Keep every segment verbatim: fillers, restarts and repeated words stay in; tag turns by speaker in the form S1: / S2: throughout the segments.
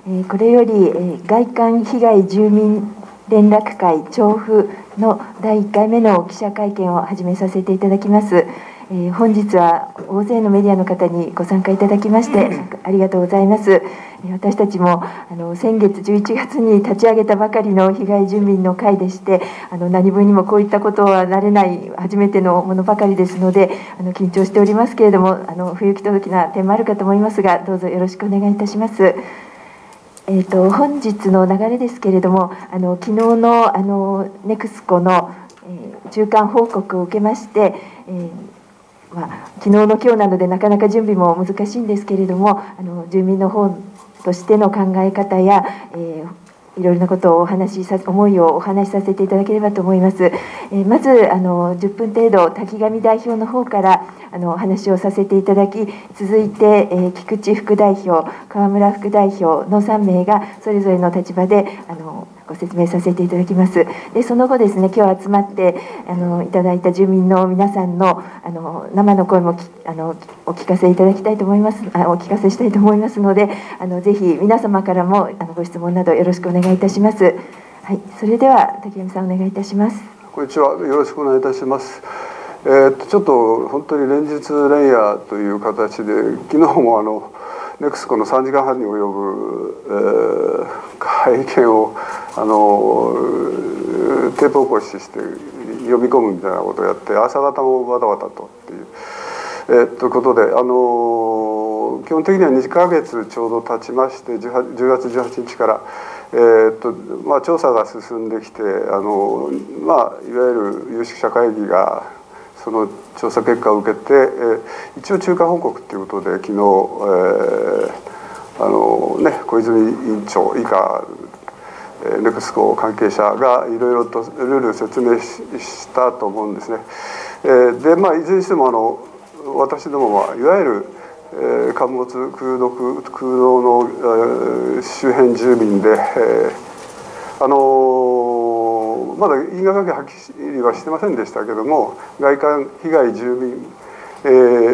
S1: これより外環被害住民連絡会調布のだいいっかいめの記者会見を始めさせていただきます。本日は大勢のメディアの方にご参加いただきましてありがとうございます。私たちもあの先月じゅういちがつに立ち上げたばかりの被害住民の会でして、あの何分にもこういったことは慣れない初めてのものばかりですので、あの緊張しておりますけれども、あの不行き届きな点もあるかと思いますが、どうぞよろしくお願いいたします。えー、と本日の流れですけれども、あの昨日のあのネクスコの、えー、中間報告を受けまして、えーまあ、昨日の今日なのでなかなか準備も難しいんですけれども、あの住民の方としての考え方や、えーいろいろなことをお話しさ思いをお話しさせていただければと思います。えー、まずあのじゅっぷん程度滝上代表の方からあのお話をさせていただき、続いて、えー、菊池副代表、川村副代表のさんめいがそれぞれの立場であのご説明させていただきます。でその後ですね、今日集まってあのいただいた住民の皆さんのあの生の声もあのお聞かせいただきたいと思いますあお聞かせしたいと思いますので、あのぜひ皆様からもあのご質問などよろしくお願いいたします。はい、それでは滝上さんお願いいたします。
S2: こんにちは、よろしくお願いいたします。えー、っとちょっと本当に連日連夜という形で、昨日もあのネクスコのさんじかんはんに及ぶ、えー、会見をあのテープ起こしして読み込むみたいなことをやって、朝方もバタバタとっていう、えー、っとことで、あの基本的にはにかげつちょうど経ちまして、じゅうがつじゅうはちにちから、えーっとまあ、調査が進んできて、あの、まあ、いわゆる有識者会議がその調査結果を受けて、えー、一応中間報告ということで昨日、えーあのね、小泉委員長以下ネクスコ関係者がいろいろとルールを説明 し, したと思うんですね。えー、でまあいずれにしてもあの私どもはいわゆる、えー、陥没空洞空洞の、えー、周辺住民で、えー、あのー、まだ因果関係はっきりはしてませんでしたけども、外環被害住民、え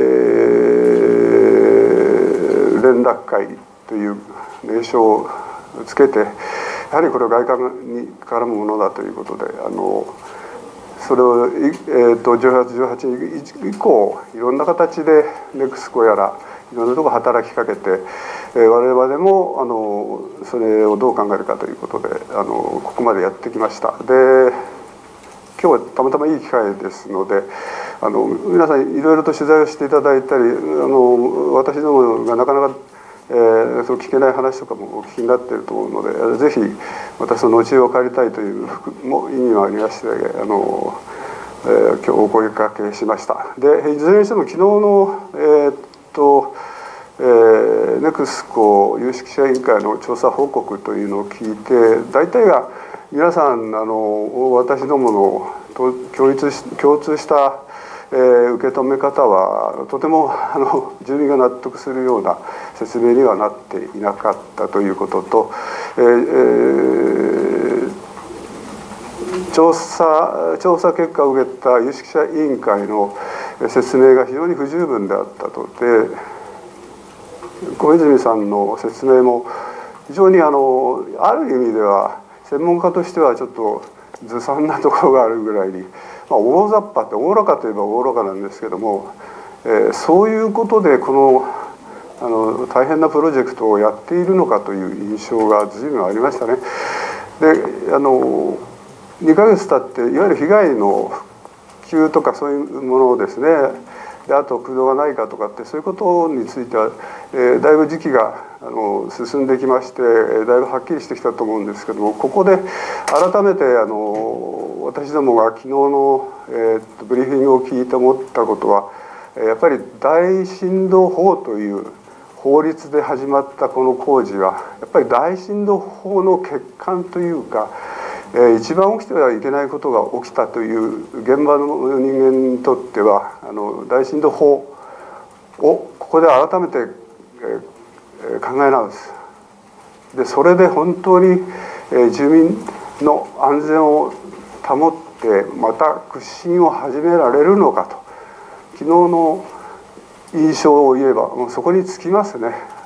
S2: ー、連絡会という名称をつけて、やはりこれは外環に絡むものだということで、あのそれを、えー、とじゅうがつじゅうはちにち以降いろんな形でネクスコやらいろんなところ働きかけて、えー、我々もあのそれをどう考えるかということであのここまでやってきました。で今日はたまたまいい機会ですので、あの皆さんいろいろと取材をしていただいたり、あの私どもがなかなかえー、その聞けない話とかもお聞きになっていると思うので、ぜひまたその知恵を借りたいというも意味もありまして、あの、えー、今日お声かけしました。でいずれにしても昨日の、えー、っとえー、ネクスコ有識者委員会の調査報告というのを聞いて、大体が皆さんあの私どもの共通し共通したえー、受け止め方はとてもあの住民が納得するような説明にはなっていなかったということと、えーえー、調査調査結果を受けた有識者委員会の説明が非常に不十分であったと。で小泉さんの説明も非常にあのある意味では専門家としてはちょっとずさんなところがあるぐらいに。まあ、大雑把っておおらかといえばおおらかなんですけども、えー、そういうことでこのあの大変なプロジェクトをやっているのかという印象が随分ありましたね。であのにかげつ経っていわゆる被害の復旧とかそういうものをですね、であと空洞がないかとかってそういうことについては、えー、だいぶ時期があの進んできまして、だいぶはっきりしてきたと思うんですけども、ここで改めてあの私どもが昨日の、えー、とブリーフィングを聞いて思ったことは、やっぱり大震動法という法律で始まったこの工事はやっぱり大震動法の欠陥というか、えー、一番起きてはいけないことが起きたという現場の人間にとってはあの大震動法をここで改めて、えー、考え直す。でそれで本当に、えー、住民の安全を保ってまた屈伸を始められるのかと、昨日の印象を言えばもうそこにつきますね。あ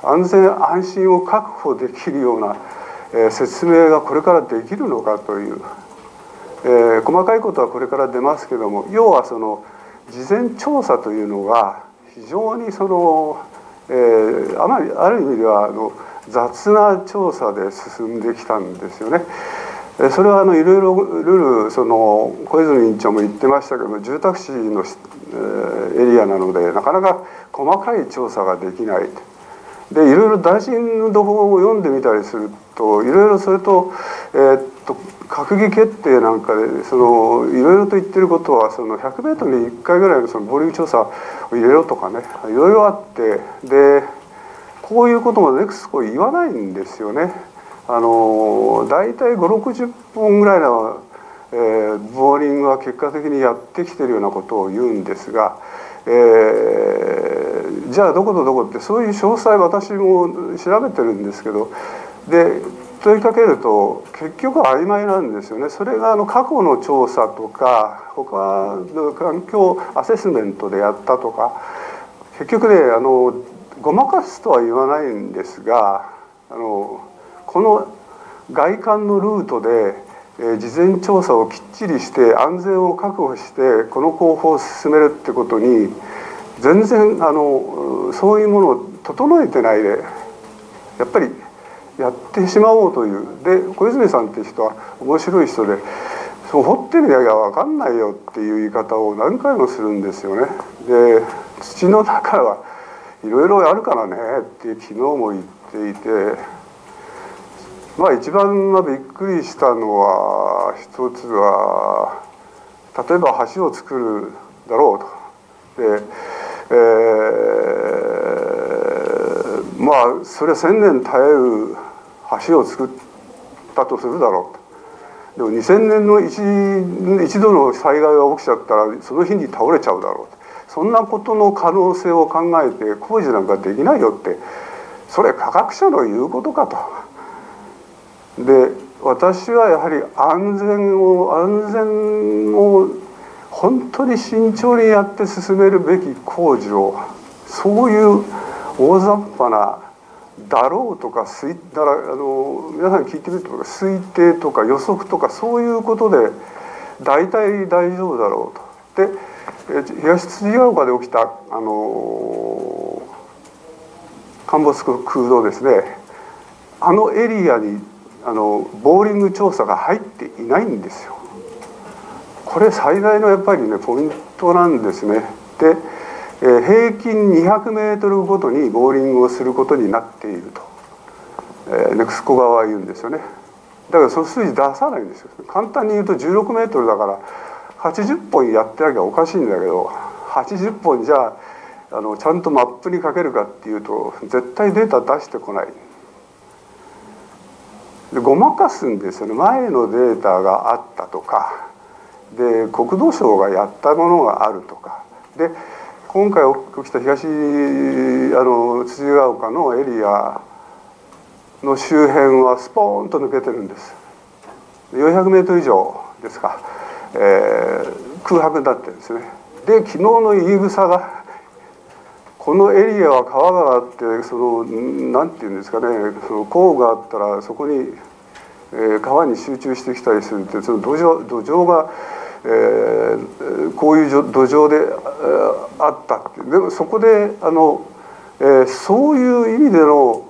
S2: 安全安心を確保できるような、えー、説明がこれからできるのかという、えー、細かいことはこれから出ますけども、要はその事前調査というのが非常にその、えー、あまりある意味ではあの雑な調査で進んできたんですよね。それはあのいろいろルールその小泉委員長も言ってましたけども、住宅地のエリアなのでなかなか細かい調査ができない。でいろいろ大臣の土法を読んでみたりすると、いろいろそれと、えー、っと閣議決定なんかでそのいろいろと言ってることは、そのひゃくメートルにいっかいぐらいのそのボーリング調査を入れろとかね、いろいろあって、でこういうこともネクスコ言わないんですよね。あの大体ごじゅうろくじゅっぽんぐらいの、えー、ボーリングは結果的にやってきてるようなことを言うんですが、えー、じゃあどことどこってそういう詳細私も調べてるんですけど、で問いかけると結局曖昧なんですよね。それがあの過去の調査とか他の環境アセスメントでやったとか、結局ねあのごまかすとは言わないんですが、あのこの外観のルートで、えー、事前調査をきっちりして安全を確保してこの工法を進めるってことに全然あのそういうものを整えてないでやっぱりやってしまおうという。で小泉さんっていう人は面白い人で、そう掘ってみりゃ分かんないよっていう言い方を何回もするんですよね。で土の中はいろいろあるからねって昨日も言っていて、まあ一番まあびっくりしたのは一つは例えば橋を作るだろうと。で、えー、まあそれは千年耐える橋を作ったとするだろうと。でもにせんねんの 一, 一度の災害が起きちゃったらその日に倒れちゃうだろうと。そんなことの可能性を考えて工事なんかできないよって、それ科学者の言うことかと。で私はやはり安全を安全を本当に慎重にやって進めるべき工事を、そういう大雑把なだろうとか推だからあの皆さん聞いてみると推定とか予測とかそういうことで大体大丈夫だろうと。で東辻ヶ丘で起きたあの陥没空洞ですね、あのエリアにあのボーリング調査が入っていないんですよ。これ最大のやっぱりねポイントなんですね。で、えー、平均にひゃくメートルごとにボーリングをすることになっていると、えー、ネクスコ側は言うんですよね。だからその数字出さないんですよ。簡単に言うとじゅうろくメートルだからはちじゅっぽんやってなきゃおかしいんだけど、はちじゅっぽんじゃあのちゃんとマップにかけるかっていうと絶対データ出してこない。でごまかすんですよね。前のデータがあったとかで国土省がやったものがあるとかで、今回起きた東あの辻ヶ丘のエリアの周辺はスポーンと抜けてるんです。よんひゃくメートル以上ですか、えー、空白になってるんですね。で昨日の言い草がこのエリアは川があってそのなんていうんですかね、その鉱があったらそこに、えー、川に集中してきたりするって、その土壌土壌が、えー、こういう土壌で、えー、あったって。でもそこであの、えー、そういう意味での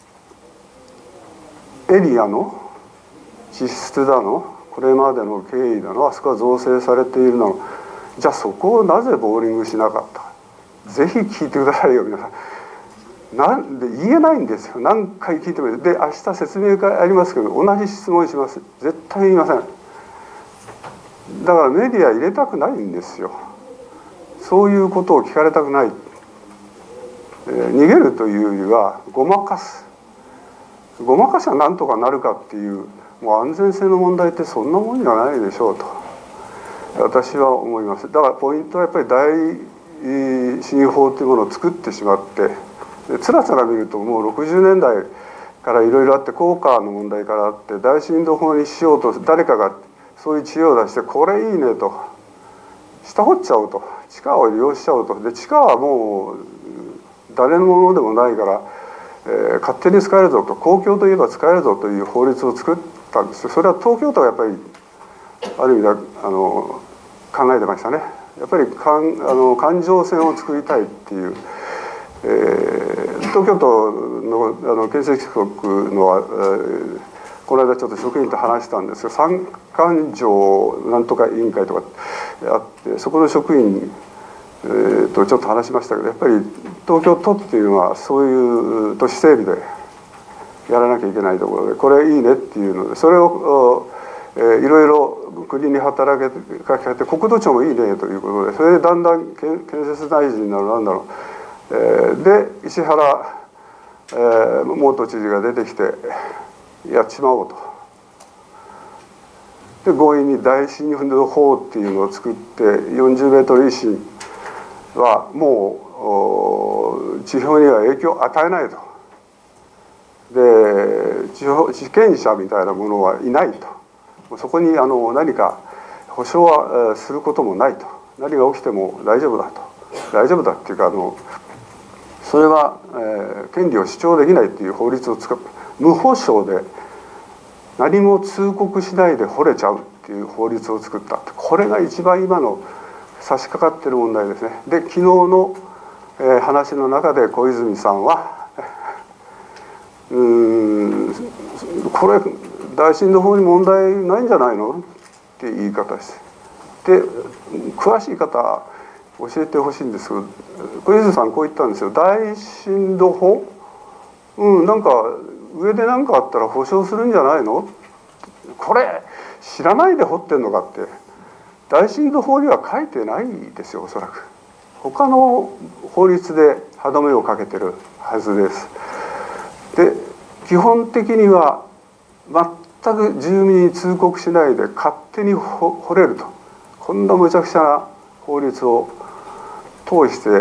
S2: エリアの地質だのこれまでの経緯だのあそこは造成されているの、じゃあそこをなぜボーリングしなかったか。ぜひ聞いてくださいよ皆さん。なんで言えないんですよ。何回聞いても。で明日説明会ありますけど同じ質問します。絶対言いません。だからメディア入れたくないんですよ。そういうことを聞かれたくない、えー、逃げるというよりはごまかす。ごまかしはなんとかなるかっていう、もう安全性の問題ってそんなもんじゃないでしょうと私は思います。だからポイントはやっぱり大信法というものを作ってしまって、つらつら見るともうろくじゅうねんだいからいろいろあって、効果の問題からあって大震度法にしようと誰かがそういう知恵を出して、これいいねと下掘っちゃおうと、地下を利用しちゃおうと。で地下はもう誰のものでもないからえー、勝手に使えるぞと、公共といえば使えるぞという法律を作ったんです。それは東京都がやっぱりある意味であの考えてましたね。やっぱりかんあの環状線を作りたいっていう、えー、東京都のあの建設局の、えー、この間ちょっと職員と話したんですが、三環状なんとか委員会とかあって、そこの職員、えー、とちょっと話しましたけど、やっぱり東京都っていうのはそういう都市整備でやらなきゃいけないところで、これいいねっていうので、それを、えー、いろいろ国に働きかけて、国土庁もいいねということで、それでだんだん建設大臣になるなんだろう、えー、で石原、えー、元知事が出てきてやっちまおうと。で強引に大震度法っていうのを作って、よんじゅうメートル以上はもう地表には影響を与えないと。で地方地権者みたいなものはいないと。そこにあの何か保証はすることもないと。何が起きても大丈夫だと。大丈夫だっていうか、あのそれは、えー、権利を主張できないっていう法律を使う。無保証で何も通告しないで掘れちゃうっていう法律を作った。これが一番今の差し掛かっている問題ですね。で昨日の、えー、話の中で小泉さんはうーんこれ大震度法に問題ないんじゃないのって言い方です。で詳しい方教えてほしいんですけど、小泉さんこう言ったんですよ。大震度法、うんなんか上で何かあったら保証するんじゃないの。これ知らないで掘ってんのかって。大震度法には書いてないですよ、おそらく。他の法律で歯止めをかけてるはずです。で基本的には全く住民に通告しないで勝手に掘れると。こんなむちゃくちゃな法律を通して、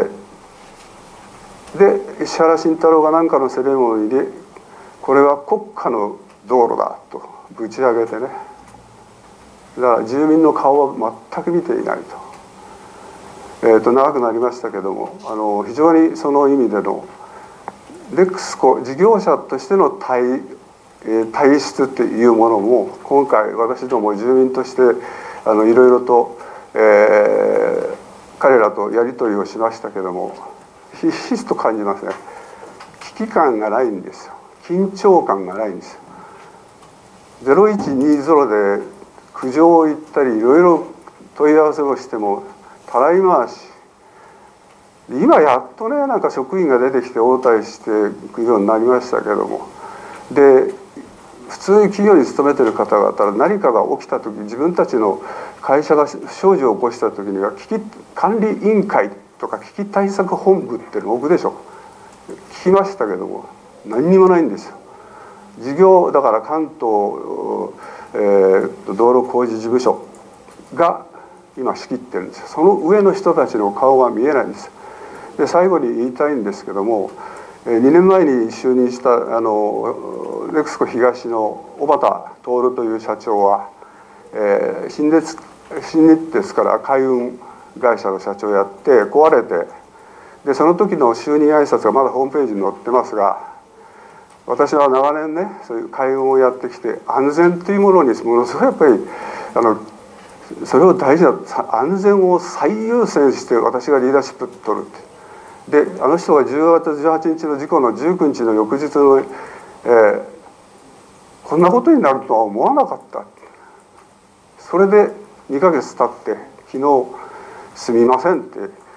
S2: で石原慎太郎が何かのセレモニーでこれは国家の道路だとぶち上げてね。だから住民の顔は全く見ていないと。えー、と長くなりましたけども、あの非常にその意味でのネクスコ事業者としての体体質っていうものも今回私ども住民としてあのいろいろと、えー、彼らとやり取りをしましたけども、ひしひしと感じますね。危機感がないんですよ。緊張感がないんですよ。ゼロいちにゼロで苦情を言ったりいろいろ問い合わせをしてもたらい回し。今やっとねなんか職員が出てきて応対していくようになりましたけども、で普通に企業に勤めてる方々は何かが起きた時、自分たちの会社が不祥事を起こした時には危機管理委員会とか危機対策本部っていうのを置くでしょ。聞きましたけども何にもないんですよ。事業だから関東、えー、道路工事事務所が今仕切ってるんですよ。その上の人たちの顔が見えないんです。で最後に言いたいんですけども、にねんまえに就任したあのネクスコ東の小畑徹という社長は、えー、新日新日鉄から海運会社の社長をやって壊れて、でその時の就任挨拶がまだホームページに載ってますが、私は長年ねそういう海運をやってきて、安全というものにものすごいやっぱりあのそれを大事な安全を最優先して私がリーダーシップを取るって。であの人がじゅうがつじゅうはちにちの事故のじゅうくにちの翌日の、えー、こんなことになるとは思わなかった。それでにかげつ経って昨日「すみません」って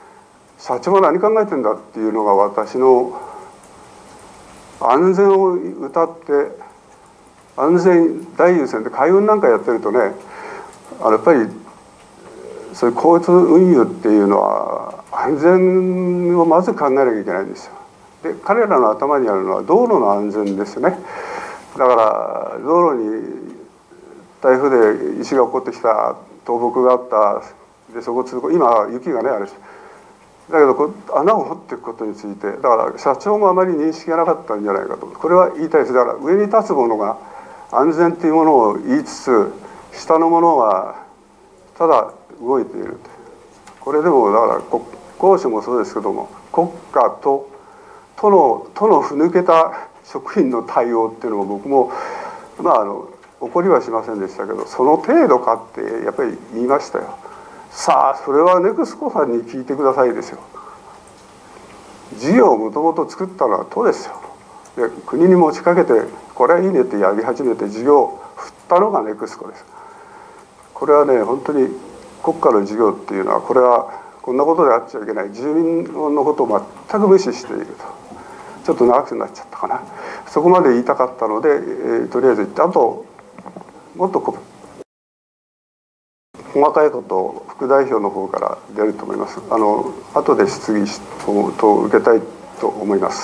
S2: 「社長は何考えてんだ」っていうのが私の安全を謳って安全大優先で海運なんかやってるとね、あのやっぱりそういう交通運輸っていうのは安全をまず考えなきゃいけないんですよ。で彼らの頭にあるのは道路の安全ですよね。だから道路に台風で石が落っこってきた、倒木があった、でそこ通行、今雪がねあるし、だけどこう穴を掘っていくことについてだから社長もあまり認識がなかったんじゃないかと、これは言いたいです。だから上に立つものが安全というものを言いつつ、下のものはただ動いている。これでもだから国交省もそうですけども、国家と都の都のふぬけた職員の対応っていうのも僕もまああの怒りはしませんでしたけど、その程度かってやっぱり言いましたよ。さあそれはネクスコさんに聞いてくださいですよ。事業をもともと作ったのは都ですよ。で国に持ちかけてこれはいいねってやり始めて事業を振ったのがネクスコです。これはね本当に国家の事業っていうのはこれはこんなことであっちゃいけない、住民のことを全く無視していると。ちょっと長くなっちゃったかな。そこまで言いたかったので、えー、とりあえず言って、あともっとこ細かいことを副代表の方から出ると思います。あの後で質疑と受けたいと思います。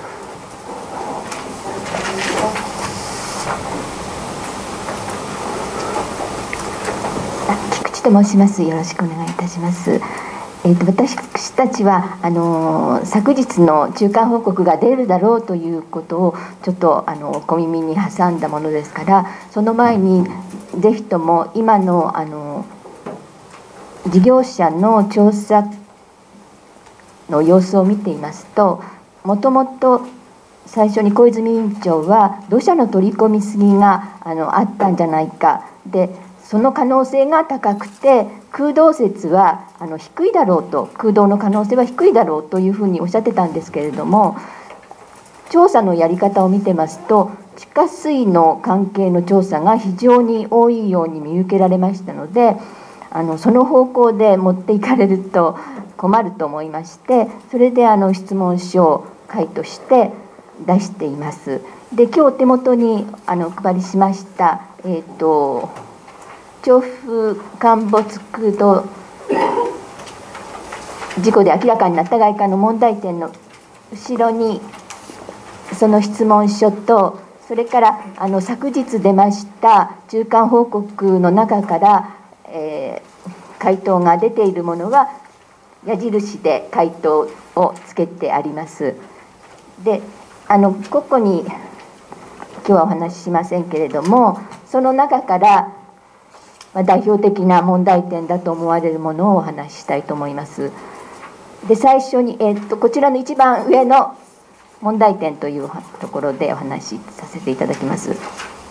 S1: 菊池と申します。よろしくお願いいたします。えー、と私たちはあの昨日の中間報告が出るだろうということをちょっとあの小耳に挟んだものですから、その前にぜひとも今のあの事業者の調査の様子を見ていますと、もともと最初に小泉委員長は土砂の取り込みすぎがあのあったんじゃないか、でその可能性が高くて空洞説はあの低いだろうと、空洞の可能性は低いだろうというふうにおっしゃってたんですけれども、調査のやり方を見てますと地下水の関係の調査が非常に多いように見受けられましたので、あのその方向で持っていかれると困ると思いまして、それであの質問書を回答して出しています。で今日手元にあのお配りしました、えーと調布陥没空洞事故で明らかになった外観の問題点の後ろにその質問書と、それからあの昨日出ました中間報告の中から、えー、回答が出ているものは矢印で回答をつけてあります。であの個々に今日はお話ししませんけれども、その中から代表的な問題点だと思われるものをお話ししたいと思います。で最初に、えー、っとこちらの一番上の問題点というところでお話しさせていただきます。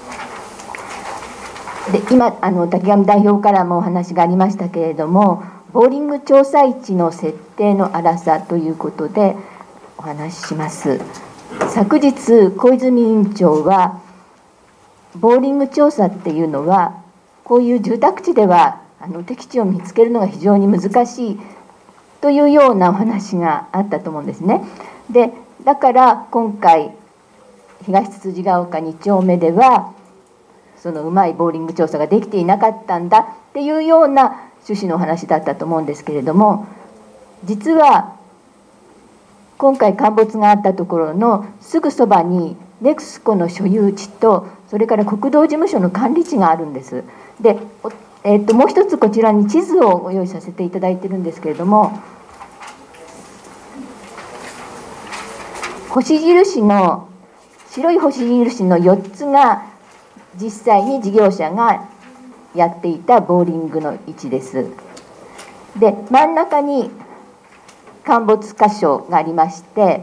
S1: で今あの滝上代表からもお話がありましたけれども、ボーリング調査位置の設定の粗さということでお話しします。昨日小泉委員長はボーリング調査っていうのはこういう住宅地ではあの適地を見つけるのが非常に難しいというようなお話があったと思うんですね。でだから今回東つつじが丘に丁目ではそのうまいボーリング調査ができていなかったんだっていうような趣旨のお話だったと思うんですけれども、実は今回陥没があったところのすぐそばにネクスコの所有地とそれから国道事務所の管理地があるんです。で、えー、ともう一つこちらに地図をご用意させていただいてるんですけれども、星印の白い星印のよっつが実際に事業者がやっていたボーリングの位置です。で真ん中に陥没箇所がありまして、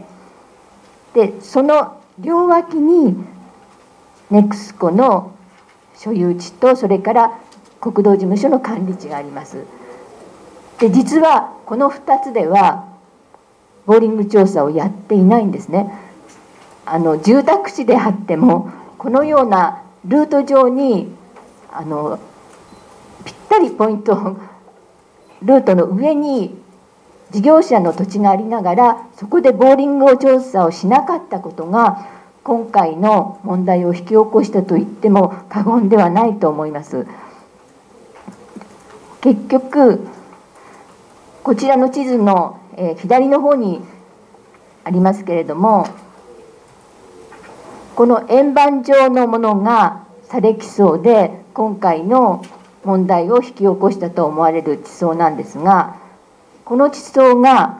S1: でその両脇にネクスコの所有地とそれから国道事務所の管理地があります。で実はこのふたつではボーリング調査をやっていないんですね。あの住宅地であってもこのようなルート上にあのぴったりポイントルートの上に事業者の土地がありながらそこでボーリングを調査をしなかったことが今回の問題を引き起こしたと言っても過言ではないと思います。結局こちらの地図の、えー、左の方にありますけれども、この円盤状のものが砂礫層で今回の問題を引き起こしたと思われる地層なんですが、この地層が、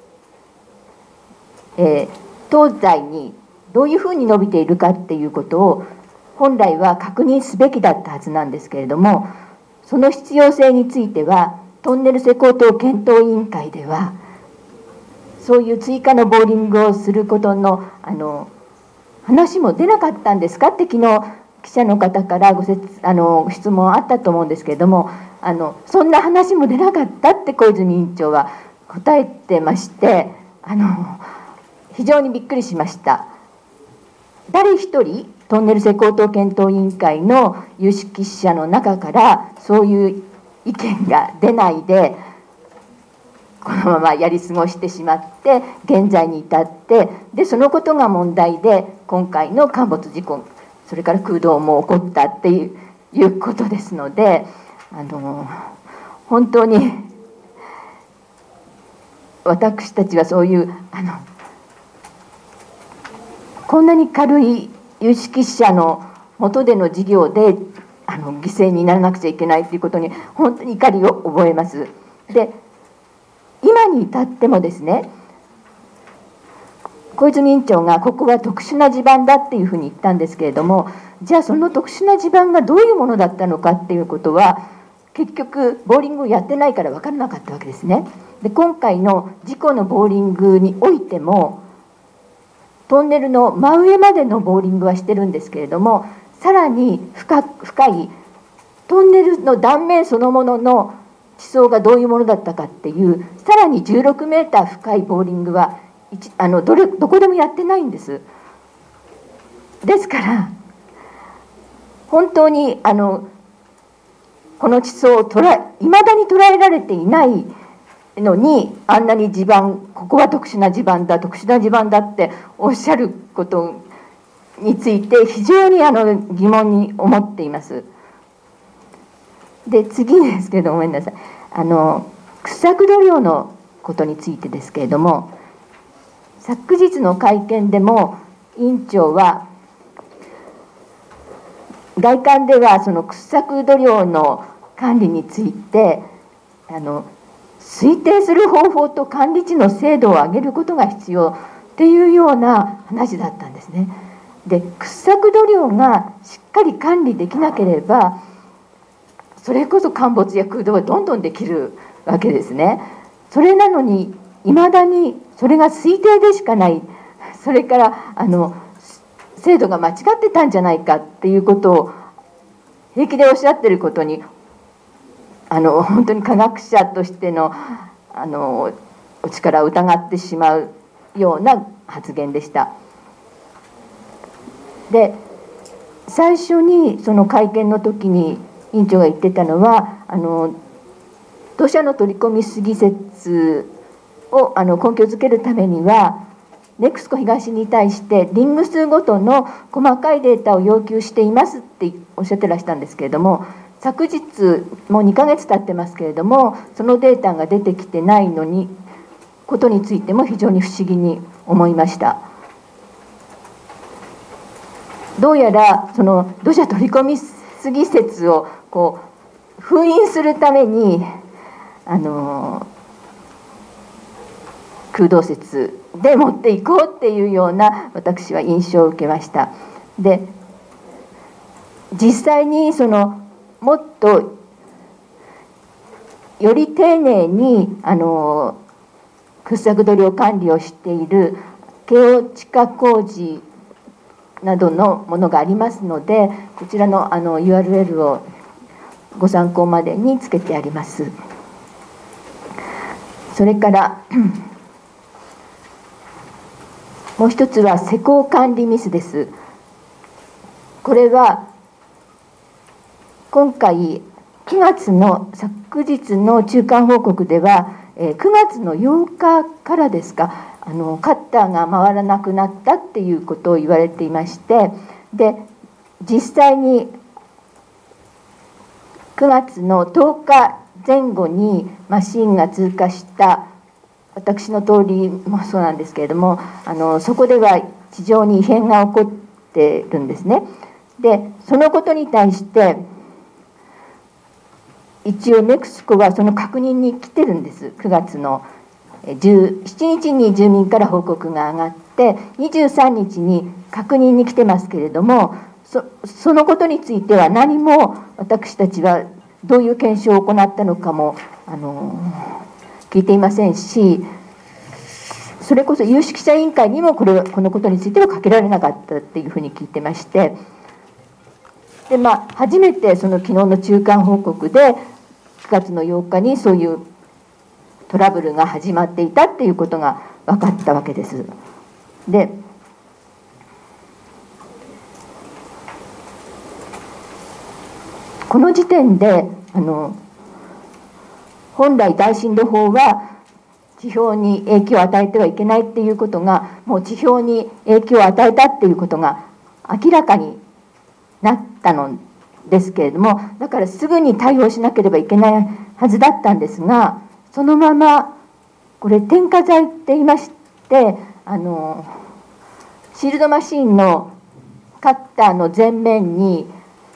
S1: えー、東西にどういうふうに伸びているかっていうことを本来は確認すべきだったはずなんですけれども、その必要性についてはトンネル施工等検討委員会ではそういう追加のボーリングをすることのあの話も出なかったんですかって昨日記者の方からご説あの質問あったと思うんですけれども、あのそんな話も出なかったって小泉委員長は答えてまして、あの非常にびっくりしました。誰一人トンネル施工等検討委員会の有識者の中からそういう意見が出ないで、このままやり過ごしてしまって現在に至って、でそのことが問題で今回の陥没事故、それから空洞も起こったっていう、いうことですので、あの本当に私たちはそういうあのこんなに軽い有識者の下での事業であの犠牲にならなくちゃいけないということに本当に怒りを覚えます。で今に至ってもですね、小泉委員長がここは特殊な地盤だっていうふうに言ったんですけれども、じゃあその特殊な地盤がどういうものだったのかっていうことは結局ボーリングをやってないから分からなかったわけですね。で今回の事故のボーリングにおいてもトンネルの真上までのボーリングはしてるんですけれども、さらに 深, 深いトンネルの断面そのものの地層がどういうものだったかっていうさらにじゅうろくメーター深いボーリングはあの ど, れどこでもやってないんです。ですから本当にあのこの地層を捉えいまだに捉えられていないのに、あんなに地盤、ここは特殊な地盤だ特殊な地盤だっておっしゃることについて非常にあの疑問に思っています。で次ですけどごめんなさい、あの掘削土壌のことについてですけれども、昨日の会見でも委員長は外観ではその掘削土壌の管理についてあの推定する方法と管理地の精度を上げることが必要っていうような話だったんですね。で掘削土壌がしっかり管理できなければそれこそ陥没や空洞はどんどんできるわけですね。それなのにいまだにそれが推定でしかない、それからあの精度が間違ってたんじゃないかっていうことを平気でおっしゃってることにあの本当に科学者としてのあのお力を疑ってしまうような発言でした。で最初にその会見の時に委員長が言ってたのはあの土砂の取り込み水議説をあの根拠づけるためにはネクスコ東に対してリング数ごとの細かいデータを要求していますっておっしゃってらしたんですけれども、昨日もうにかげつ経ってますけれどもそのデータが出てきてないのにことについても非常に不思議に思いました。どうやらその土砂取り込み水説をこう封印するためにあの空洞説で持っていこうっていうような私は印象を受けました。で実際にそのもっとより丁寧にあの掘削土壌管理をしている京王地下工事などのものがありますので、こちらのあの ユーアールエル をご参考までにつけてあります。それからもう一つは施工管理ミスです。これは今回くがつの昨日の中間報告ではくがつのようかからですか、あのカッターが回らなくなったっていうことを言われていまして、で実際にくがつのとおかぜん後にマシンが通過した私の通りもそうなんですけれども、あのそこでは地上に異変が起こってるんですね。でそのことに対して一応ネクスコはその確認に来てるんです。くがつのじゅうしちにちに住民から報告が上がってにじゅうさんにちに確認に来てますけれども、 そ, そのことについては何も私たちはどういう検証を行ったのかもあの聞いていませんし、 それこそ有識者委員会にもこれこのことについてはかけられなかったっていうふうに聞いてまして、で、まあ、初めてその昨日の中間報告でくがつのようかにそういうトラブルが始まっていたっていうことが分かったわけです。で、この時点であの本来大震度法は地表に影響を与えてはいけないっていうことがもう地表に影響を与えたっていうことが明らかになったのですけれども、だからすぐに対応しなければいけないはずだったんですが、そのままこれ添加剤って言いまして、あのシールドマシンのカッターの前面に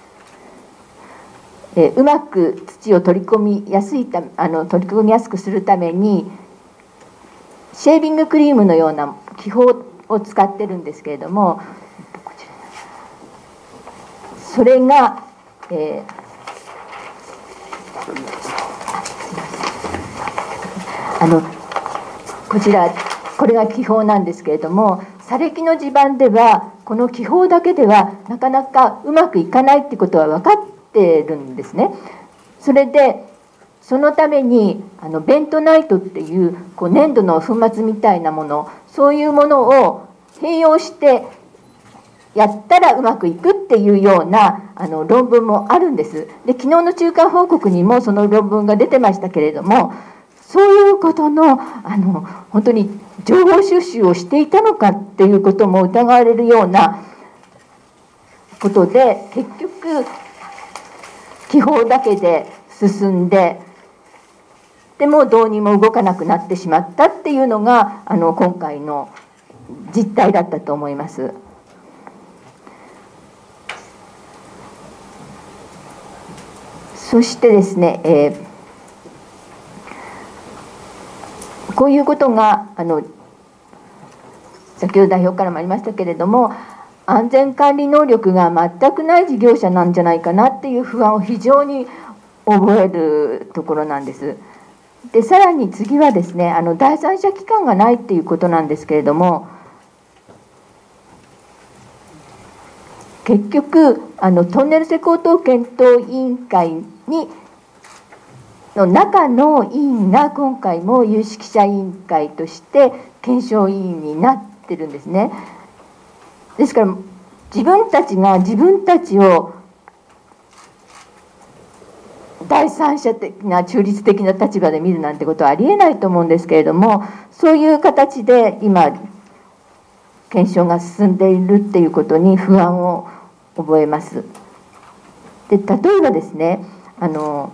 S1: えうまく土を取り込みやすいたあの取り込みやすくするためにシェービングクリームのような気泡を使ってるんですけれども、それが、えー、あのこちらこれが気泡なんですけれども、砂礫の地盤ではこの気泡だけではなかなかうまくいかないってことは分かってるんですね。それでそのためにあのベントナイトっていうこう粘土の粉末みたいなもの、そういうものを併用してやったらうまくいくっていうようなあの論文もあるんです。で、昨日の中間報告にもその論文が出てましたけれども、そういうことのあの本当に情報収集をしていたのかっていうことも疑われるようなことで、結局気泡だけで進んで、でもどうにも動かなくなってしまったっていうのがあの今回の実態だったと思います。そしてですね、えーこういうことがあの先ほど代表からもありましたけれども、安全管理能力が全くない事業者なんじゃないかなっていう不安を非常に覚えるところなんです。で、さらに次はですね、あの第三者機関がないっていうことなんですけれども、結局あのトンネル施工等検討委員会にの中の委員が今回も有識者委員会として検証委員になってるんですね。ですから自分たちが自分たちを第三者的な中立的な立場で見るなんてことはありえないと思うんですけれども、そういう形で今検証が進んでいるっていうことに不安を覚えます。で、例えばですね、あの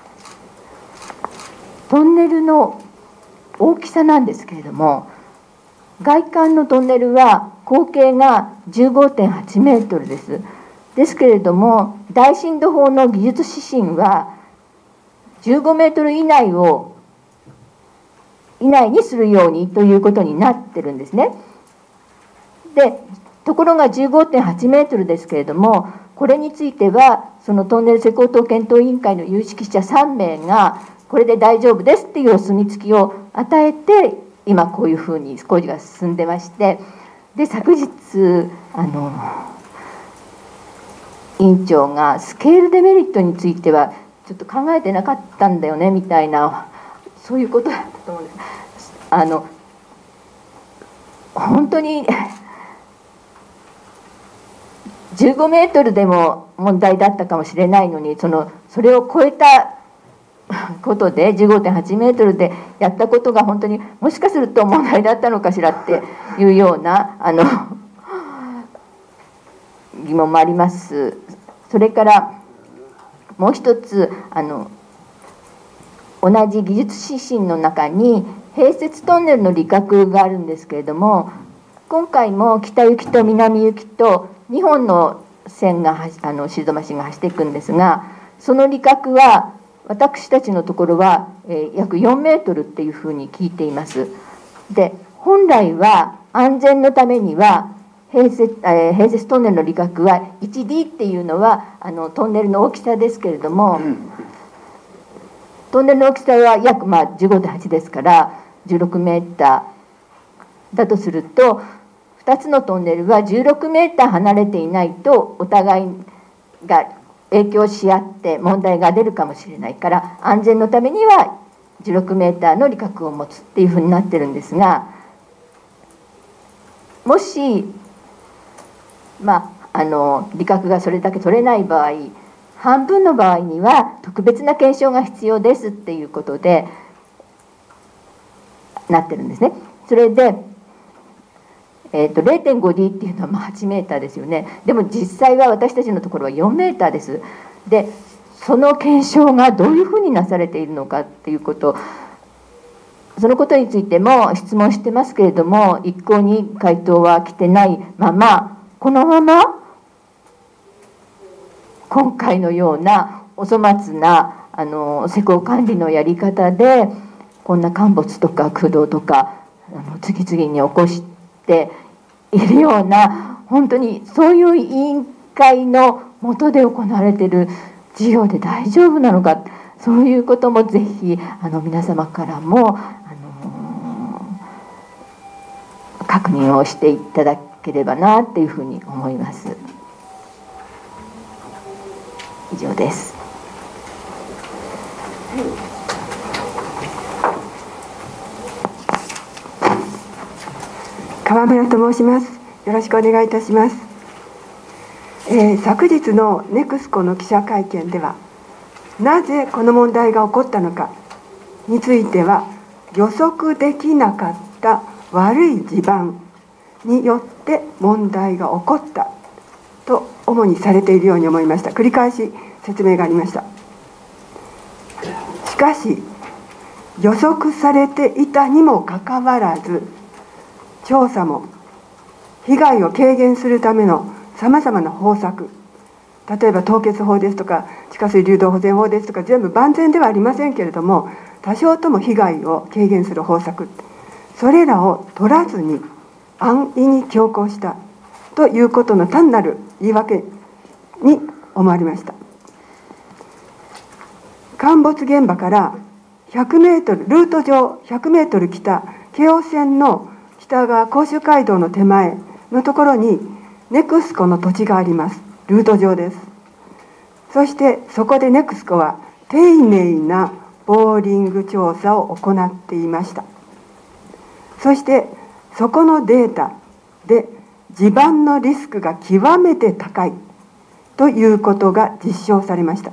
S1: トンネルの大きさなんですけれども、外観のトンネルは口径が じゅうごてんはちメートルです。ですけれども大震度法の技術指針はじゅうごメートル以内を以内にするようにということになってるんですね。で、ところが じゅうごてんはちメートルですけれども、これについてはそのトンネル施工等検討委員会の有識者さんめいがこれで大丈夫ですっていうお墨付きを与えて、今こういうふうに工事が進んでまして、で昨日あの委員長がスケールデメリットについてはちょっと考えてなかったんだよねみたいな、そういうことだったと思うんです。あの本当にじゅうごメートルでも問題だったかもしれないのに、そのそれを超えたことで じゅうごてんはちメートルでやったことが本当にもしかすると問題だったのかしらっていうようなあの疑問もあります。それからもう一つ、あの同じ技術指針の中に併設トンネルの利確があるんですけれども、今回も北行きと南行きとにほんの線があのシールドマシンが走っていくんですが、その利確は私たちのところは、えー、約よんメートルっていうふうに聞いています。で、本来は安全のためには併設、えー、併設トンネルの利確は いちディー っていうのはあのトンネルの大きさですけれども、うん、トンネルの大きさは約、まあ、じゅうごてんはちですからじゅうろくメーターだとするとふたつのトンネルはじゅうろくメーター離れていないとお互いが影響し合って問題が出るかもしれないから、安全のためにはじゅうろくメーターの離角を持つっていうふうになってるんですが、もしまああの離角がそれだけ取れない場合、半分の場合には特別な検証が必要ですっていうことでなってるんですね。それで、えー、と れいてんごディー っていうのはまあはちメーターですよね。でも実際は私たちのところはよんメーターです。でその検証がどういうふうになされているのかっていうこと、そのことについても質問してますけれども、一向に回答は来てないまま、このまま今回のようなお粗末なあの施工管理のやり方でこんな陥没とか空洞とかあの次々に起こしているような、本当にそういう委員会の下で行われている事業で大丈夫なのか、そういうこともぜひあの皆様からもあの確認をしていただければなというふうに思います。以上です。
S3: 川村と申します。よろしくお願いいたします。えー、昨日のネクスコの記者会見では、なぜこの問題が起こったのかについては、予測できなかった悪い地盤によって問題が起こったと主にされているように思いました。繰り返し説明がありました。しかし予測されていたにもかかわらず、調査も被害を軽減するためのさまざまな方策、例えば凍結法ですとか地下水流動保全法ですとか、全部万全ではありませんけれども、多少とも被害を軽減する方策、それらを取らずに安易に強行したということの単なる言い訳に思われました。陥没現場からひゃくメートル、ルート上ひゃくメートル北、京王線の北側甲州街道の手前のところにネクスコの土地があります。ルート上です。そしてそこでネクスコは丁寧なボーリング調査を行っていました。そしてそこのデータで地盤のリスクが極めて高いということが実証されました。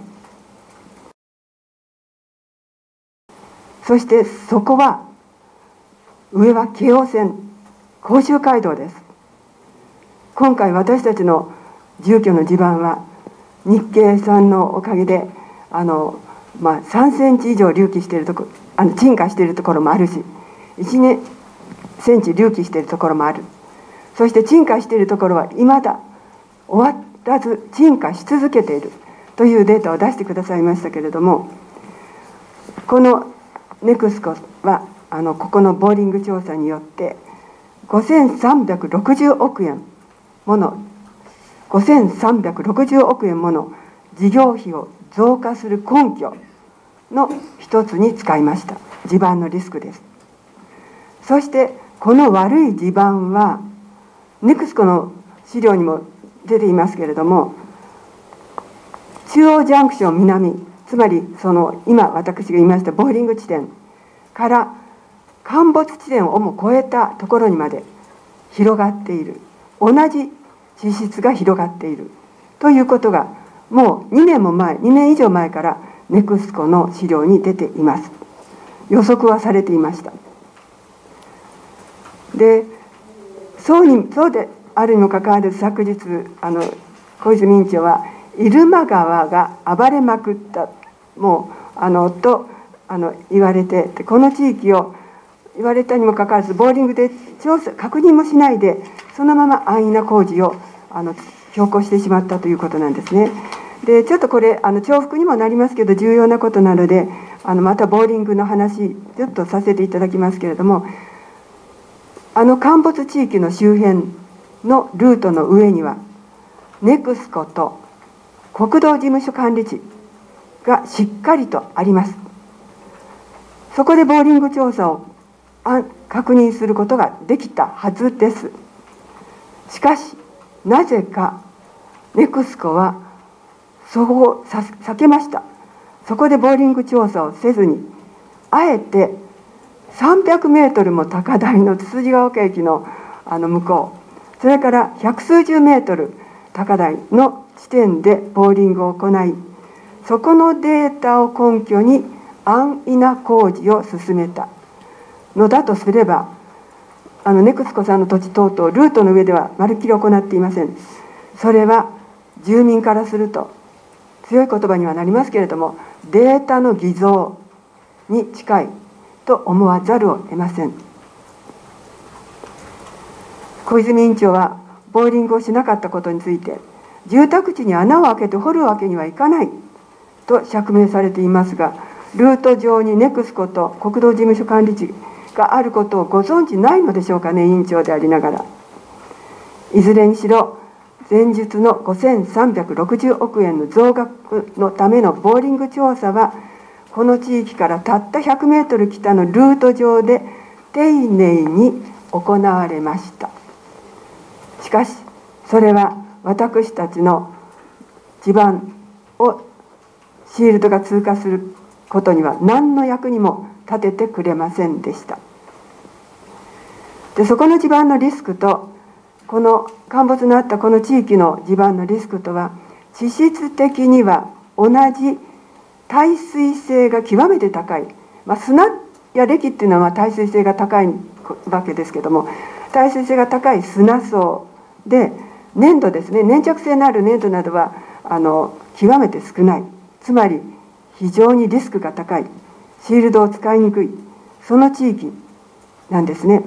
S3: そしてそこは上は京王線甲州街道です。今回私たちの住居の地盤は日経さんのおかげであの、まあ、さんセンチ以上隆起しているところ、あの沈下しているところもあるし、いちセンチ隆起しているところもある。そして沈下しているところはいまだ終わらず沈下し続けているというデータを出してくださいましたけれども、このネクスコはあのここのボーリング調査によってごせんさんびゃくろくじゅうおくえんものごせんさんびゃくろくじゅうおくえんもの事業費を増加する根拠の一つに使いました。地盤のリスクです。そしてこの悪い地盤はネクスコの資料にも出ていますけれども、中央ジャンクション南、つまりその今私が言いましたボーリング地点から陥没地点をも超えたところにまで広がっている、同じ地質が広がっているということがもうにねんも前、にねん以上前からネクスコの資料に出ています。予測はされていました。で、そうにそうであるにもかかわらず、昨日あの小泉委員長は入間川が暴れまくったもうあのとあの言われて、この地域を言われたにもかかわらずボーリングで調査確認もしないでそのまま安易な工事をあの強行してしまったということなんですね。でちょっとこれあの重複にもなりますけど重要なことなので、あのまたボーリングの話ちょっとさせていただきますけれども、あの陥没地域の周辺のルートの上にはネクスコと国道事務所管理地がしっかりとあります。そこでボーリング調査を確認することができたはずです。しかしなぜかネクスコはそこを避けました。そこでボーリング調査をせずに、あえてさんびゃくメートルも高台のつつじが丘駅のあの向こう、それから百数十メートル高台の地点でボーリングを行い、そこのデータを根拠に安易な工事を進めたのだとすれば、あのネクスコさんの土地等々ルートの上ではまるっきり行っていません。それは住民からすると強い言葉にはなりますけれども、データの偽造に近いと思わざるを得ません。小泉委員長はボーリングをしなかったことについて、住宅地に穴を開けて掘るわけにはいかないと釈明されていますが、ルート上にネクスコと国道事務所管理地があることをご存じないのでしょうかね、委員長でありながら。いずれにしろ前述のごせんさんびゃくろくじゅうおくえんの増額のためのボーリング調査は、この地域からたったひゃくメートル北のルート上で丁寧に行われました。しかしそれは私たちの地盤をシールドが通過することには何の役にも立ててくれませんでした。でそこの地盤のリスクと、この陥没のあったこの地域の地盤のリスクとは、地質的には同じ耐水性が極めて高い、まあ、砂や礫っていうのは耐水性が高いわけですけども、耐水性が高い砂層で、粘土ですね、粘着性のある粘土などはあの極めて少ない、つまり非常にリスクが高い、シールドを使いにくい、その地域なんですね。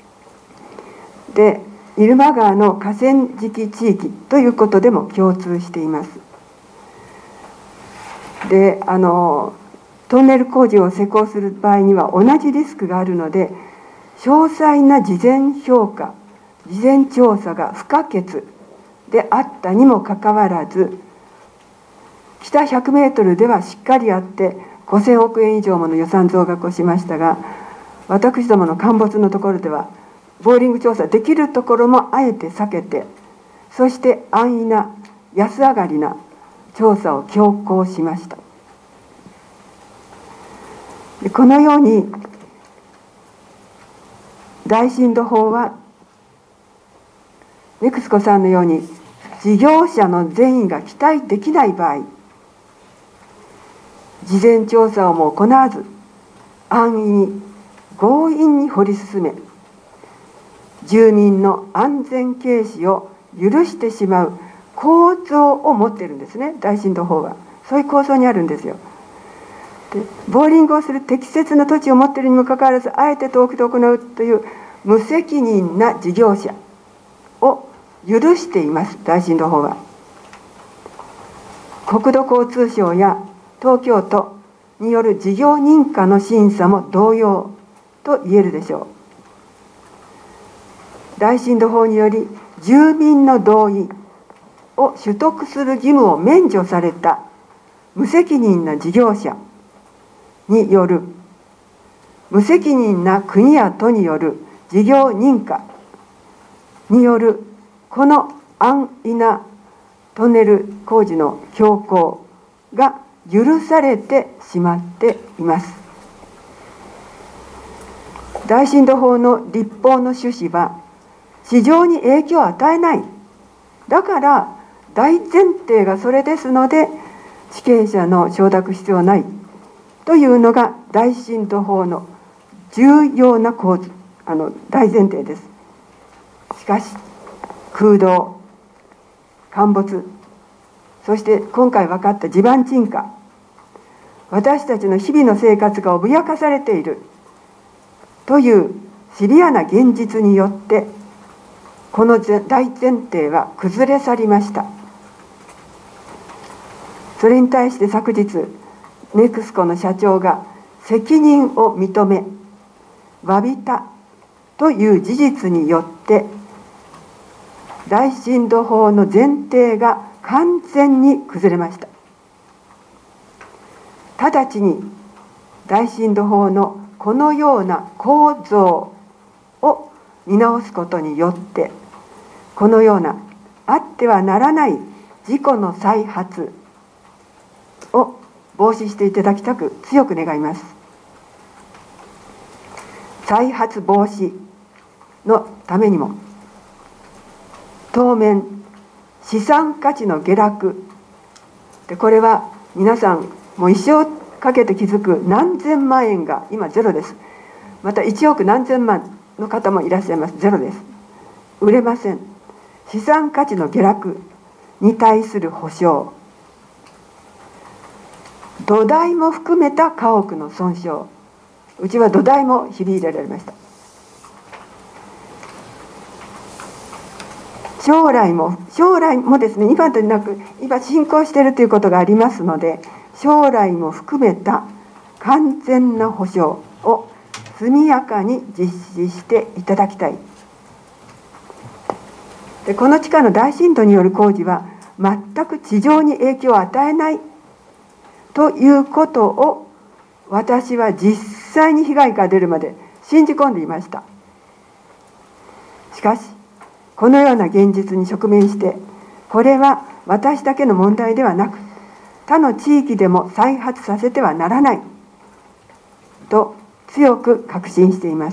S3: で入間川の河川敷地域ということでも共通しています。であのトンネル工事を施工する場合には同じリスクがあるので、詳細な事前評価、事前調査が不可欠であったにもかかわらず、北ひゃくメートルではしっかりあってごせんおくえん以上もの予算増額をしましたが、私どもの陥没のところではボーリング調査できるところもあえて避けて、そして安易な安上がりな調査を強行しました。このように大震度法はネクスコさんのように事業者の善意が期待できない場合、事前調査をも行わず安易に強引に掘り進め、住民の安全軽視を許してしまう構造を持っているんですね、大震度法は。そういう構造にあるんですよ。でボーリングをする適切な土地を持っているにもかかわらず、あえて遠くで行うという無責任な事業者を許しています、大震度法は。国土交通省や東京都による事業認可の審査も同様と言えるでしょう。大震度法により住民の同意を取得する義務を免除された無責任な事業者による、無責任な国や都による事業認可によるこの安易なトンネル工事の強行が許されてしまっています。大震度法の立法の趣旨は市場に影響を与えない、だから大前提がそれですので地権者の承諾必要ないというのが大震度法の重要な構図、あの大前提です。しかし空洞、陥没、そして今回分かった地盤沈下、私たちの日々の生活が脅かされているというシビアな現実によってこの大前提は崩れ去りました。それに対して昨日ネクスコの社長が責任を認め詫びたという事実によって大震度法の前提が完全に崩れました。直ちに大震度法のこのような構造を見直すことによって、このようなあってはならない事故の再発を防止していただきたく強く願います。再発防止のためにも、当面資産価値の下落で、これは皆さんもう一生かけて気づく何千万円が今ゼロです。またいちおく何千万の方もいらっしゃいます。ゼロです。売れません。資産価値の下落に対する保証、土台も含めた家屋の損傷、うちは土台もひび入れられました。将来も将来もですね、今でなく今進行しているということがありますので、将来も含めた完全な保障を速やかに実施していただきたい。で、この地下の大震度による工事は全く地上に影響を与えないということを、私は実際に被害が出るまで信じ込んでいました。しかしこのような現実に直面して、これは私だけの問題ではなく、他の地域でも再発させてはならないと強く確信しています。